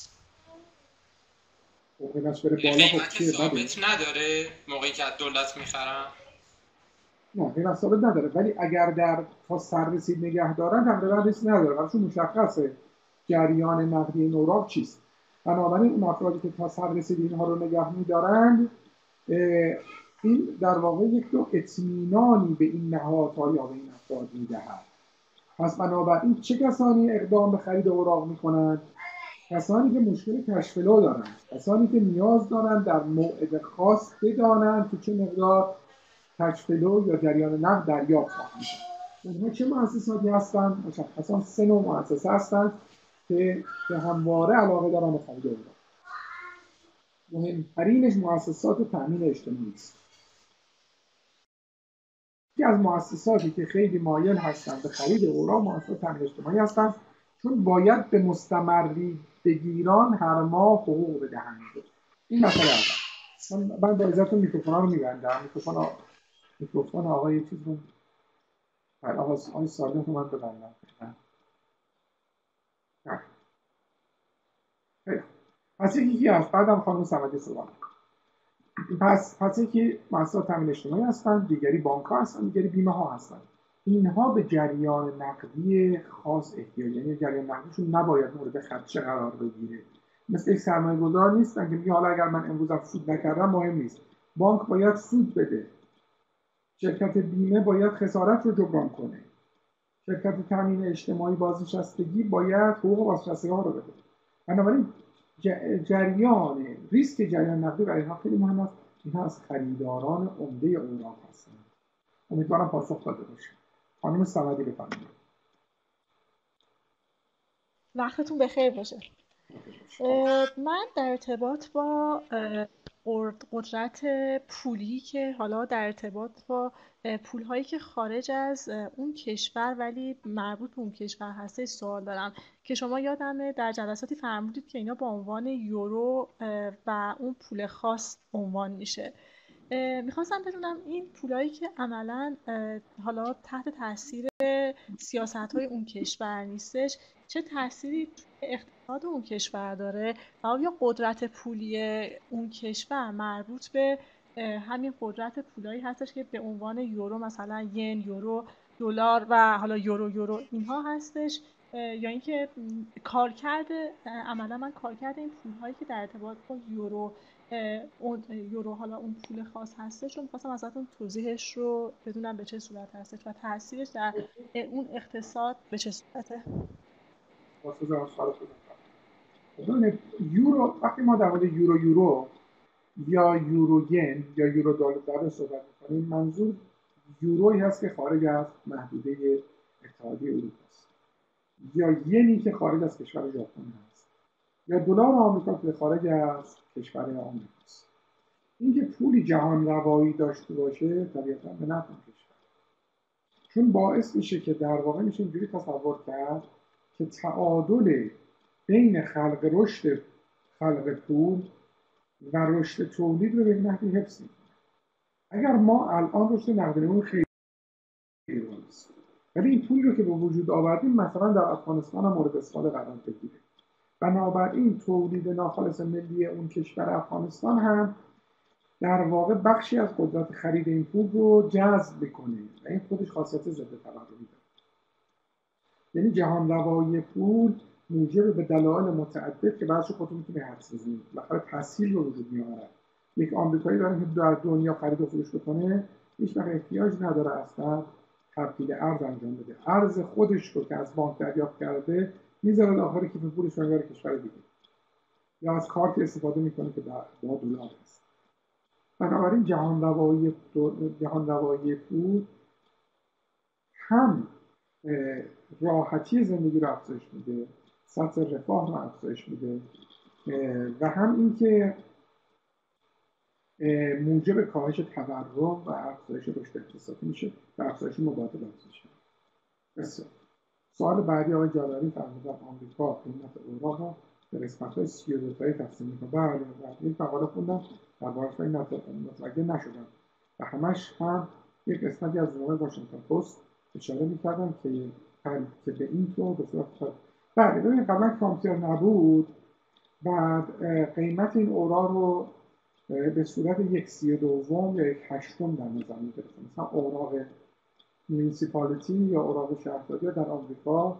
قیمتش بره بالا قیمت ثابت نداره موقعی که از دولت میخرن؟ نه قیمت ثابت نداره، ولی اگر در تا سررسید نگه دارن تقریبا ریسک نداره، براشون مشخصه جریان نقدی این اوراق چیست. بنابراین اون افرادی که تا سررسیدگی اینها رو نگه می‌دارند، این در واقع یک نوع اطمینانی به این نهادها یا به این افراد می‌دهد. پس بنابراین چه کسانی اقدام به خرید اوراق می‌کنند؟ کسانی که مشکل کشفلو دارند، کسانی که نیاز دارند در موعد خاص بدانند که چه مقدار کشفلو یا جریان نقد دریافت خواهند کرد. اونها چه مؤسساتی هستند؟ مشخصا سه نوع مؤسسه هستند که به همواره علاقه دارند به خرید اوراق. مهمترینش مؤسسات تأمین اجتماعی است. یکی از مؤسساتی که خیلی مایل هستند به خرید اوراق مؤسسات تأمین اجتماعی هستند، چون باید به مستمری بگیران هر ماه حقوق بدهند. این مسئله اول. من من با اجازهتون میکروفون رو میبندم. میکروفون آ... میکروفون آقای چیز رو آقای آقای صالح رو من ببندم. نه. پس یکی هست، بعدم خانم صمدی صحبت. پس پس یکی مؤسسات تامین اجتماعی هستند، دیگری بانک‌ها هستند، دیگری بیمه‌ها هستند. اینها به جریان نقدی خاص احتیاج، یعنی جریان نقدیشون نباید مورد خدشه قرار بگیره. مثل یک سرمایه‌گذار نیستن که میگه حالا اگر من امروز سود نکردم مهم نیست. بانک باید سود بده. شرکت بیمه باید خسارت رو جبران کنه. شرکت تامین اجتماعی بازنشستگی باید حقوق بازنشستگان رو بده. بنابراین جریان ریسک جریان نقدی برای اینها خیلی مهم است. اینها از خریداران عمده اوراق هستند. امیدوارم پاسخ داده باشه. خانم صمدی بفرمایید. وقتتون بخیر باشه. من در ارتباط با قدرت پولی که حالا در ارتباط با پول‌هایی که خارج از اون کشور ولی مربوط به اون کشور هسته سوال دارم که شما یادمه در جلساتی فرمودید که اینا با عنوان یورو و اون پول خاص عنوان میشه. میخواستم بدونم این پولایی که عملاً حالا تحت تاثیر سیاست‌های اون کشور نیستش چه تأثیری اقتصاد اون کشور داره و آیا قدرت پولی اون کشور مربوط به همین قدرت پولایی هستش که به عنوان یورو مثلا ین، یورو، دلار و حالا یورو یورو اینها هستش یا اینکه کارکرد عملا من کارکرد این پول‌هایی که در ارتباط با یورو اون یورو حالا اون پول خاص هستش رو می‌خواستم ازتون توضیحش رو بدونم به چه صورت هستش و تاثیرش در اون اقتصاد به چه صورته. یورو وقتی ما در مورد یورو یورو یا یورو ین یا یورو دلار صحبت می‌کنیم منظور یورویی هست که خارج از محدوده اتحادیه اروپا است یا ینی که خارج از کشور ژاپن هست یا دلار آمریکا که خارج از کشور آمریکا است. اینکه پولی جهان روایی داشته باشه طبیعتاً به نفع کشور، چون باعث میشه که در واقع میشه اینجوری تصور کرد که تعادل بین خلق رشد خلق پول و رشد تولید رو به نحوی حفظ می‌کنه. اگر ما الان رشد نقدینگی خیلی بالاست ولی این پولی رو که به وجود آوردیم مثلا در افغانستان هم مورد استفاده قرار بگیره، بنابراین تولید ناخالص ملی اون کشور افغانستان هم در واقع بخشی از قدرت خرید این پول رو جذب می‌کنه و این خودش خاصیت ضد تورمی داره. یعنی جهان روایی پول موجب به دلایل متعدد که بعضی خودتون میتونه حدس بزنید بالاخره تسهیل رو وجود میاره. یک آمریکایی داره که در دنیا خرید و فروش بکنه هیچ وقت احتیاج نداره اصلا تبدیل ارز انجام بده. ارز خودش رو که از بانک دریافت کرده میذاره داخل کیف پولش و میبره کشور دیگه یا از کارت استفاده میکنه که در با دلار است. بنابراین جهان روایی جهان روایی پول هم راحتی زندگی رو افزایش میده، سطح رفاه رو افزایش میده و هم اینکه موجب کاهش تورم و افزایش رشد اقتصادی میشه و افزایش مبادلات میشه. بسیار. سوال بعدی آقای جلالی فرمودن آمریکا قیمت اوراق رو به قسمت‌های سی و دو تایی تقسیم میکنه. بله، یک مقاله خوندم درباره‌اش این متوجه نشدم و همش هم یک قسمتی از جورنال واشنگتن پست اشاره می‌کردم که که به این طور به صورت بله ببینید قبلا کامپیوتر نبود بعد قیمت این اوراق رو به صورت یک سی دوم یا یک هشتم در نظر می‌گرفتن. مثلا اوراق میونسیپالیتی یا اوراق شهرداری در آمریکا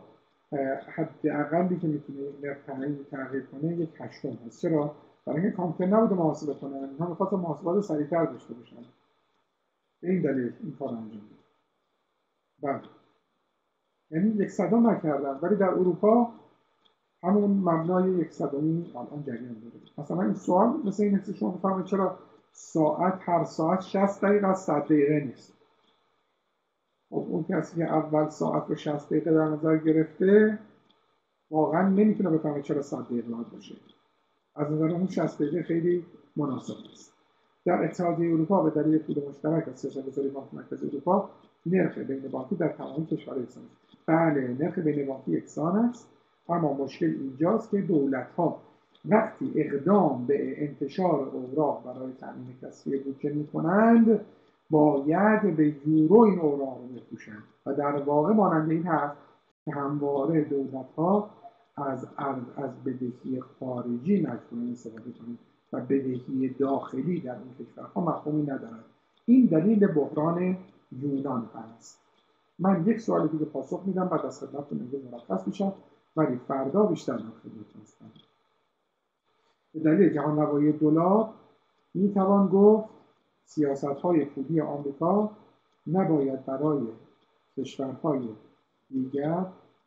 حداقلی که میتونه نرخ تعیین تغییر کنه یک هشتم هست. چرا؟ برای اینکه کامپیوتر نبوده محاسبه کنه، اینها می‌خواستن محاسبات سریع‌تر داشته باشن. به این دلیل این کار انجام داد. بله. یعنی یک صدم نکردن، ولی در اروپا همون مبنای یک صدمی الان جریان داره. مثلا این سوال مثل این هست شما بفهمید چرا ساعت هر ساعت شصت دقیقه از صد دقیقه نیست. خب اون کسی که اول ساعت رو شصت دقیقه در نظر گرفته واقعا نمیتونه بفهمه چرا صد دقیقه باید باشه. از نظر اون شصت دقیقه خیلی مناسب است. در اتحادیه اروپا به دلیل پول مشترک از سیاست‌گذاری بانک مرکزی اروپا نرخ بین بانکی در تمام کشورها یکسان است. بله نرخ بین بانکی یکسان است، اما مشکل اینجاست که دولت‌ها وقتی اقدام به انتشار اوراق برای تامین کسری بودجه می‌کنند باید به یورو این اوراق رو بفروشند و در واقع مانند این هست که همواره دولت‌ها از از بدهی خارجی مجبورن استفاده کنند و بدهی داخلی در این کشورها مفهومی ندارد. این دلیل بحران یونان هست. من یک سوال دیگه پاسخ میدم بعد از خدمتتون امروز مرخص میشم، ولی فردا بیشتر در خدمتتون هستم. به دلیل جهان نوایی دلار میتوان گفت سیاست‌های پولی آمریکا نباید برای کشورهای دیگر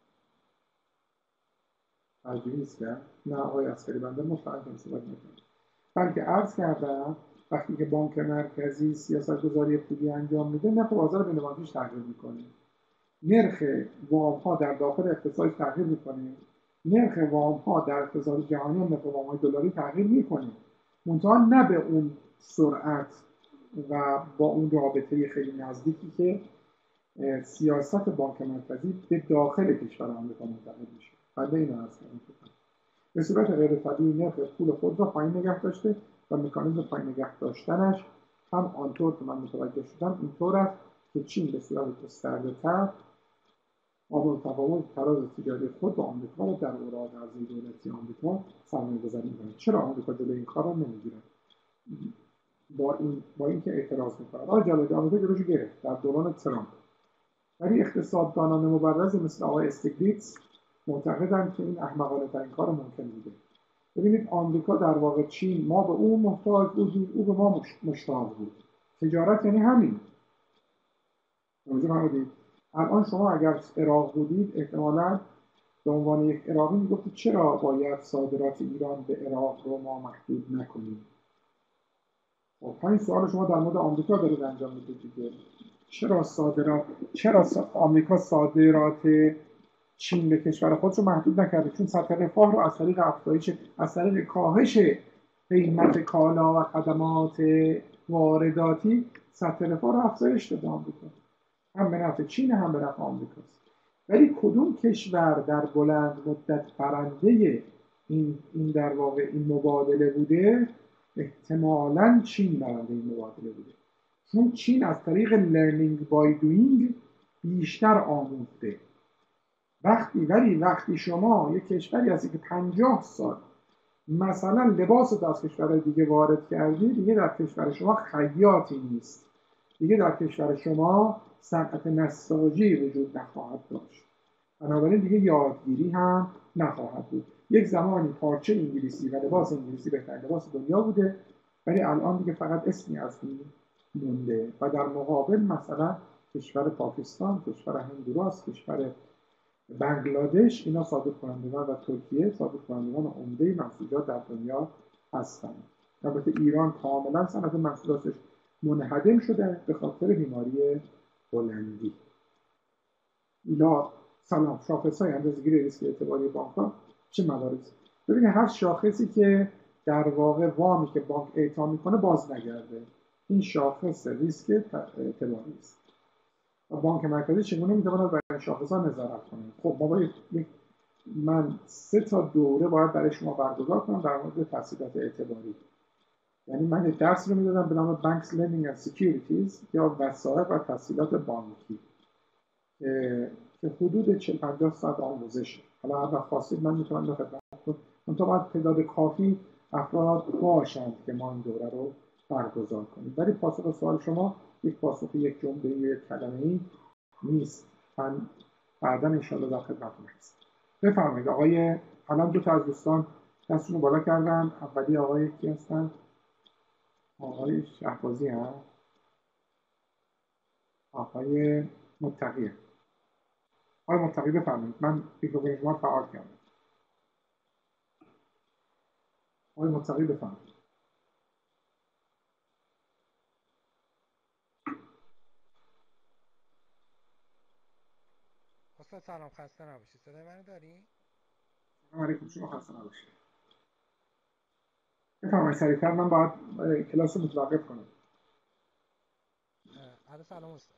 تجویز کرد. نه آقای عسکری بنده مطمئن صحبت میکنم، بلکه عرض کردم وقتی که بانک مرکزی سیاست‌گذاری پولی انجام میده نرخ بازار بین بانکیش تغییر میکنه، نرخ وام ها در داخل اقتصاد تغییر میکنه، نرخ وام ها در اقتصاد جهانی هم نرخ وام های دلاری تغییر میکنه، منتها نه به اون سرعت و با اون رابطه خیلی نزدیکی که سیاست بانک مرکزی به داخل کشور آمریکا منتقل میشه. بنده اینو عرض کردم. به صورت غیر طبیعی نرخ پول خود را پایین نگه داشته و مکانیزم پایین نگه داشتنش هم آنطور که من متوجه شدم اینطور است که چین به صورت گسترده‌تر عامل تفاوت تراز تجاری خود با آمریکا را در اوراق ارزی دولتی آمریکا سرمایه‌گذاری می‌کند. چرا آمریکا جلوی این کار را نمی‌گیره؟ با این با اینکه اعتراض می‌کنه. آقای جلالی آمریکا جلوش گرفت در دوران ترامپ. ولی اقتصاددانان مبرزی مثل آقای استیگلیتز معتقدند که این احمقانه ترین کار ممکن بوده. ببینید آمریکا در واقع چین ما به اون محتاج بودیم، او به ما مشتاق بود. تجارت یعنی همین. توجه فرمودید. الان شما اگر عراق بودید احتمالاً به عنوان یک عراقی میگفتید چرا باید صادرات ایران به عراق رو ما محدود نکنیم؟ خب همین سوال شما در مورد آمریکا دارید انجام میدید دیگه. چرا صادرات چرا آمریکا صادرات چین به کشور خودش رو محدود نکرده؟ چون سطح رفاه رو از طریق افزایش از طریق کاهش قیمت کالا و خدمات وارداتی سطح رفاه رو افزایش داده آمریکا. هم به نفع چین هم به نفع آمریکاست. ولی کدوم کشور در بلند مدت برنده این این در واقع این مبادله بوده؟ احتمالاً چین برنده این مبادله بوده. چون چین از طریق learning by doing بیشتر آموخته. وقتی ولی وقتی شما یک کشوری هستی که پنجاه سال مثلا لباس رو از کشور دیگه وارد کردی، دیگه در کشور شما خیاطی نیست، دیگه در کشور شما صنعت نساجی وجود نخواهد داشت، بنابراین دیگه یادگیری هم نخواهد بود. یک زمانی پارچه انگلیسی و لباس انگلیسی بهترین لباس دنیا بوده، ولی الان دیگه فقط اسمی از این مونده و در مقابل مثلا کشور پاکستان، کشور هندوراس، کشور بنگلادش اینا صادر کنندگان و ترکیه صادر کنندگان عمده محصولات در دنیا هستند. البته ایران کاملا صنعت محصولاتش منهدم شده به خاطر بیماری هلندی. اینا سلام شاخص‌های اندازه‌گیری ریسک اعتباری بانک‌ها چه مواردی؟ ببینید هر شاخصی که در واقع وامی که بانک اعطا میکنه باز نگرده، این شاخص ریسک اعتباری است. و بانک مرکزی چگونه میتواند بر این شاخص‌ها نظارت کنه؟ خب ما باید یک من سه تا دوره باید برای شما برگزار کنم در مورد تسهیلات اعتباری. یعنی من یک درس رو میدادم به نام Banks Lending and Securities یا وثائق و تسهیلات بانکی که حدود چهل پنجاه ساعت آموزش. حالا هر وقت خواستید من میتونم به خدمتتون، منتها باید تعداد کافی افراد باشند که ما این دوره رو برگزار کنیم. ولی پاسخ سوال شما یک پاسخ یک جمله یک کلمه‌ای نیست. من بعدا ان شاءالله در خدمتتون هستم. بفرمایید آقای، الان دو تا از دوستان دستشون رو بالا کردن. اولی آقای کی هستن؟ آقای شهبازی هست؟ آقای متقیه. آقای متقی بفرمایید، من میکروفون شما فعال کردم. آقای متقی بفرمایید. استاد سلام، خسته نباشید. صدای منو داری؟ سلام علیکم، شما خسته نباشید. بفرمایید سریعتر، من باید کلاس رو متوقف کنم. الو سلام استاد.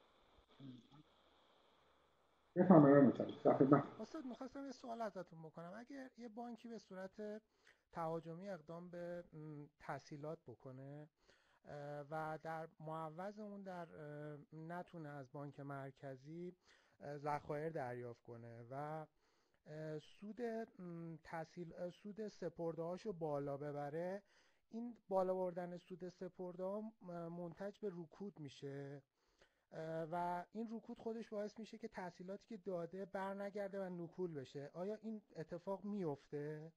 بفرمایید آقای متقی، در خدمت. استاد میخواستم یه سوال ازتون بکنم. اگر یه بانکی به صورت تهاجمی اقدام به تسهیلات بکنه و در معوض اون در نتونه از بانک مرکزی ذخایر دریافت کنه و سود تسهیل سود سپرده هاشو بالا ببره، این بالا بردن سود سپرده ها منتج به رکود میشه و این رکود خودش باعث میشه که تسهیلاتی که داده برنگرده و نکول بشه. آیا این اتفاق میفته؟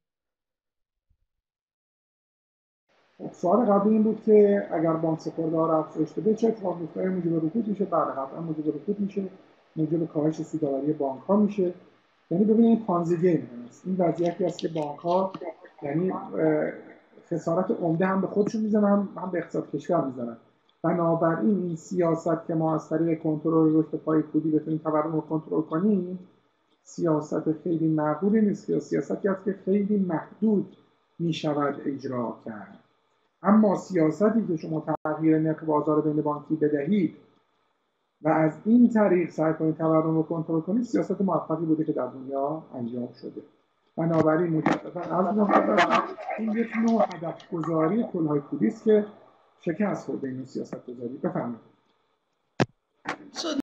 سوال قبلی این بود که اگر بانک سپرده ها رو افزایش بده چه اتفاق میفته؟ موجب رکود میشه؟ بله قطعا موجب رکود میشه، موجب کاهش سودآوری بانک ها میشه. یعنی ببینید پانزی گیم هست. این وضعیتی است که بانک ها یعنی خسارت عمده هم به خودشون میزنن هم به اقتصاد کشور میزنن. بنابراین این سیاست که ما از طریق کنترل رشد پای پولی بتونیم تورم رو کنترل کنیم سیاست خیلی معقولی نیست، که سیاستی است که خیلی محدود میشود اجرا کرد. اما سیاستی که شما تغییر نرخ بازار بین بانکی بدهید و از این طریق سعی کنید تورم رو کنترل کنید، سیاست موفقی بوده که در دنیا انجام شده. بنابراین مجددا عرض می‌کنم این یک نوع هدف گذاری کلهای پولی است که شکست خورده این سیاست گذاری. بفرمایید.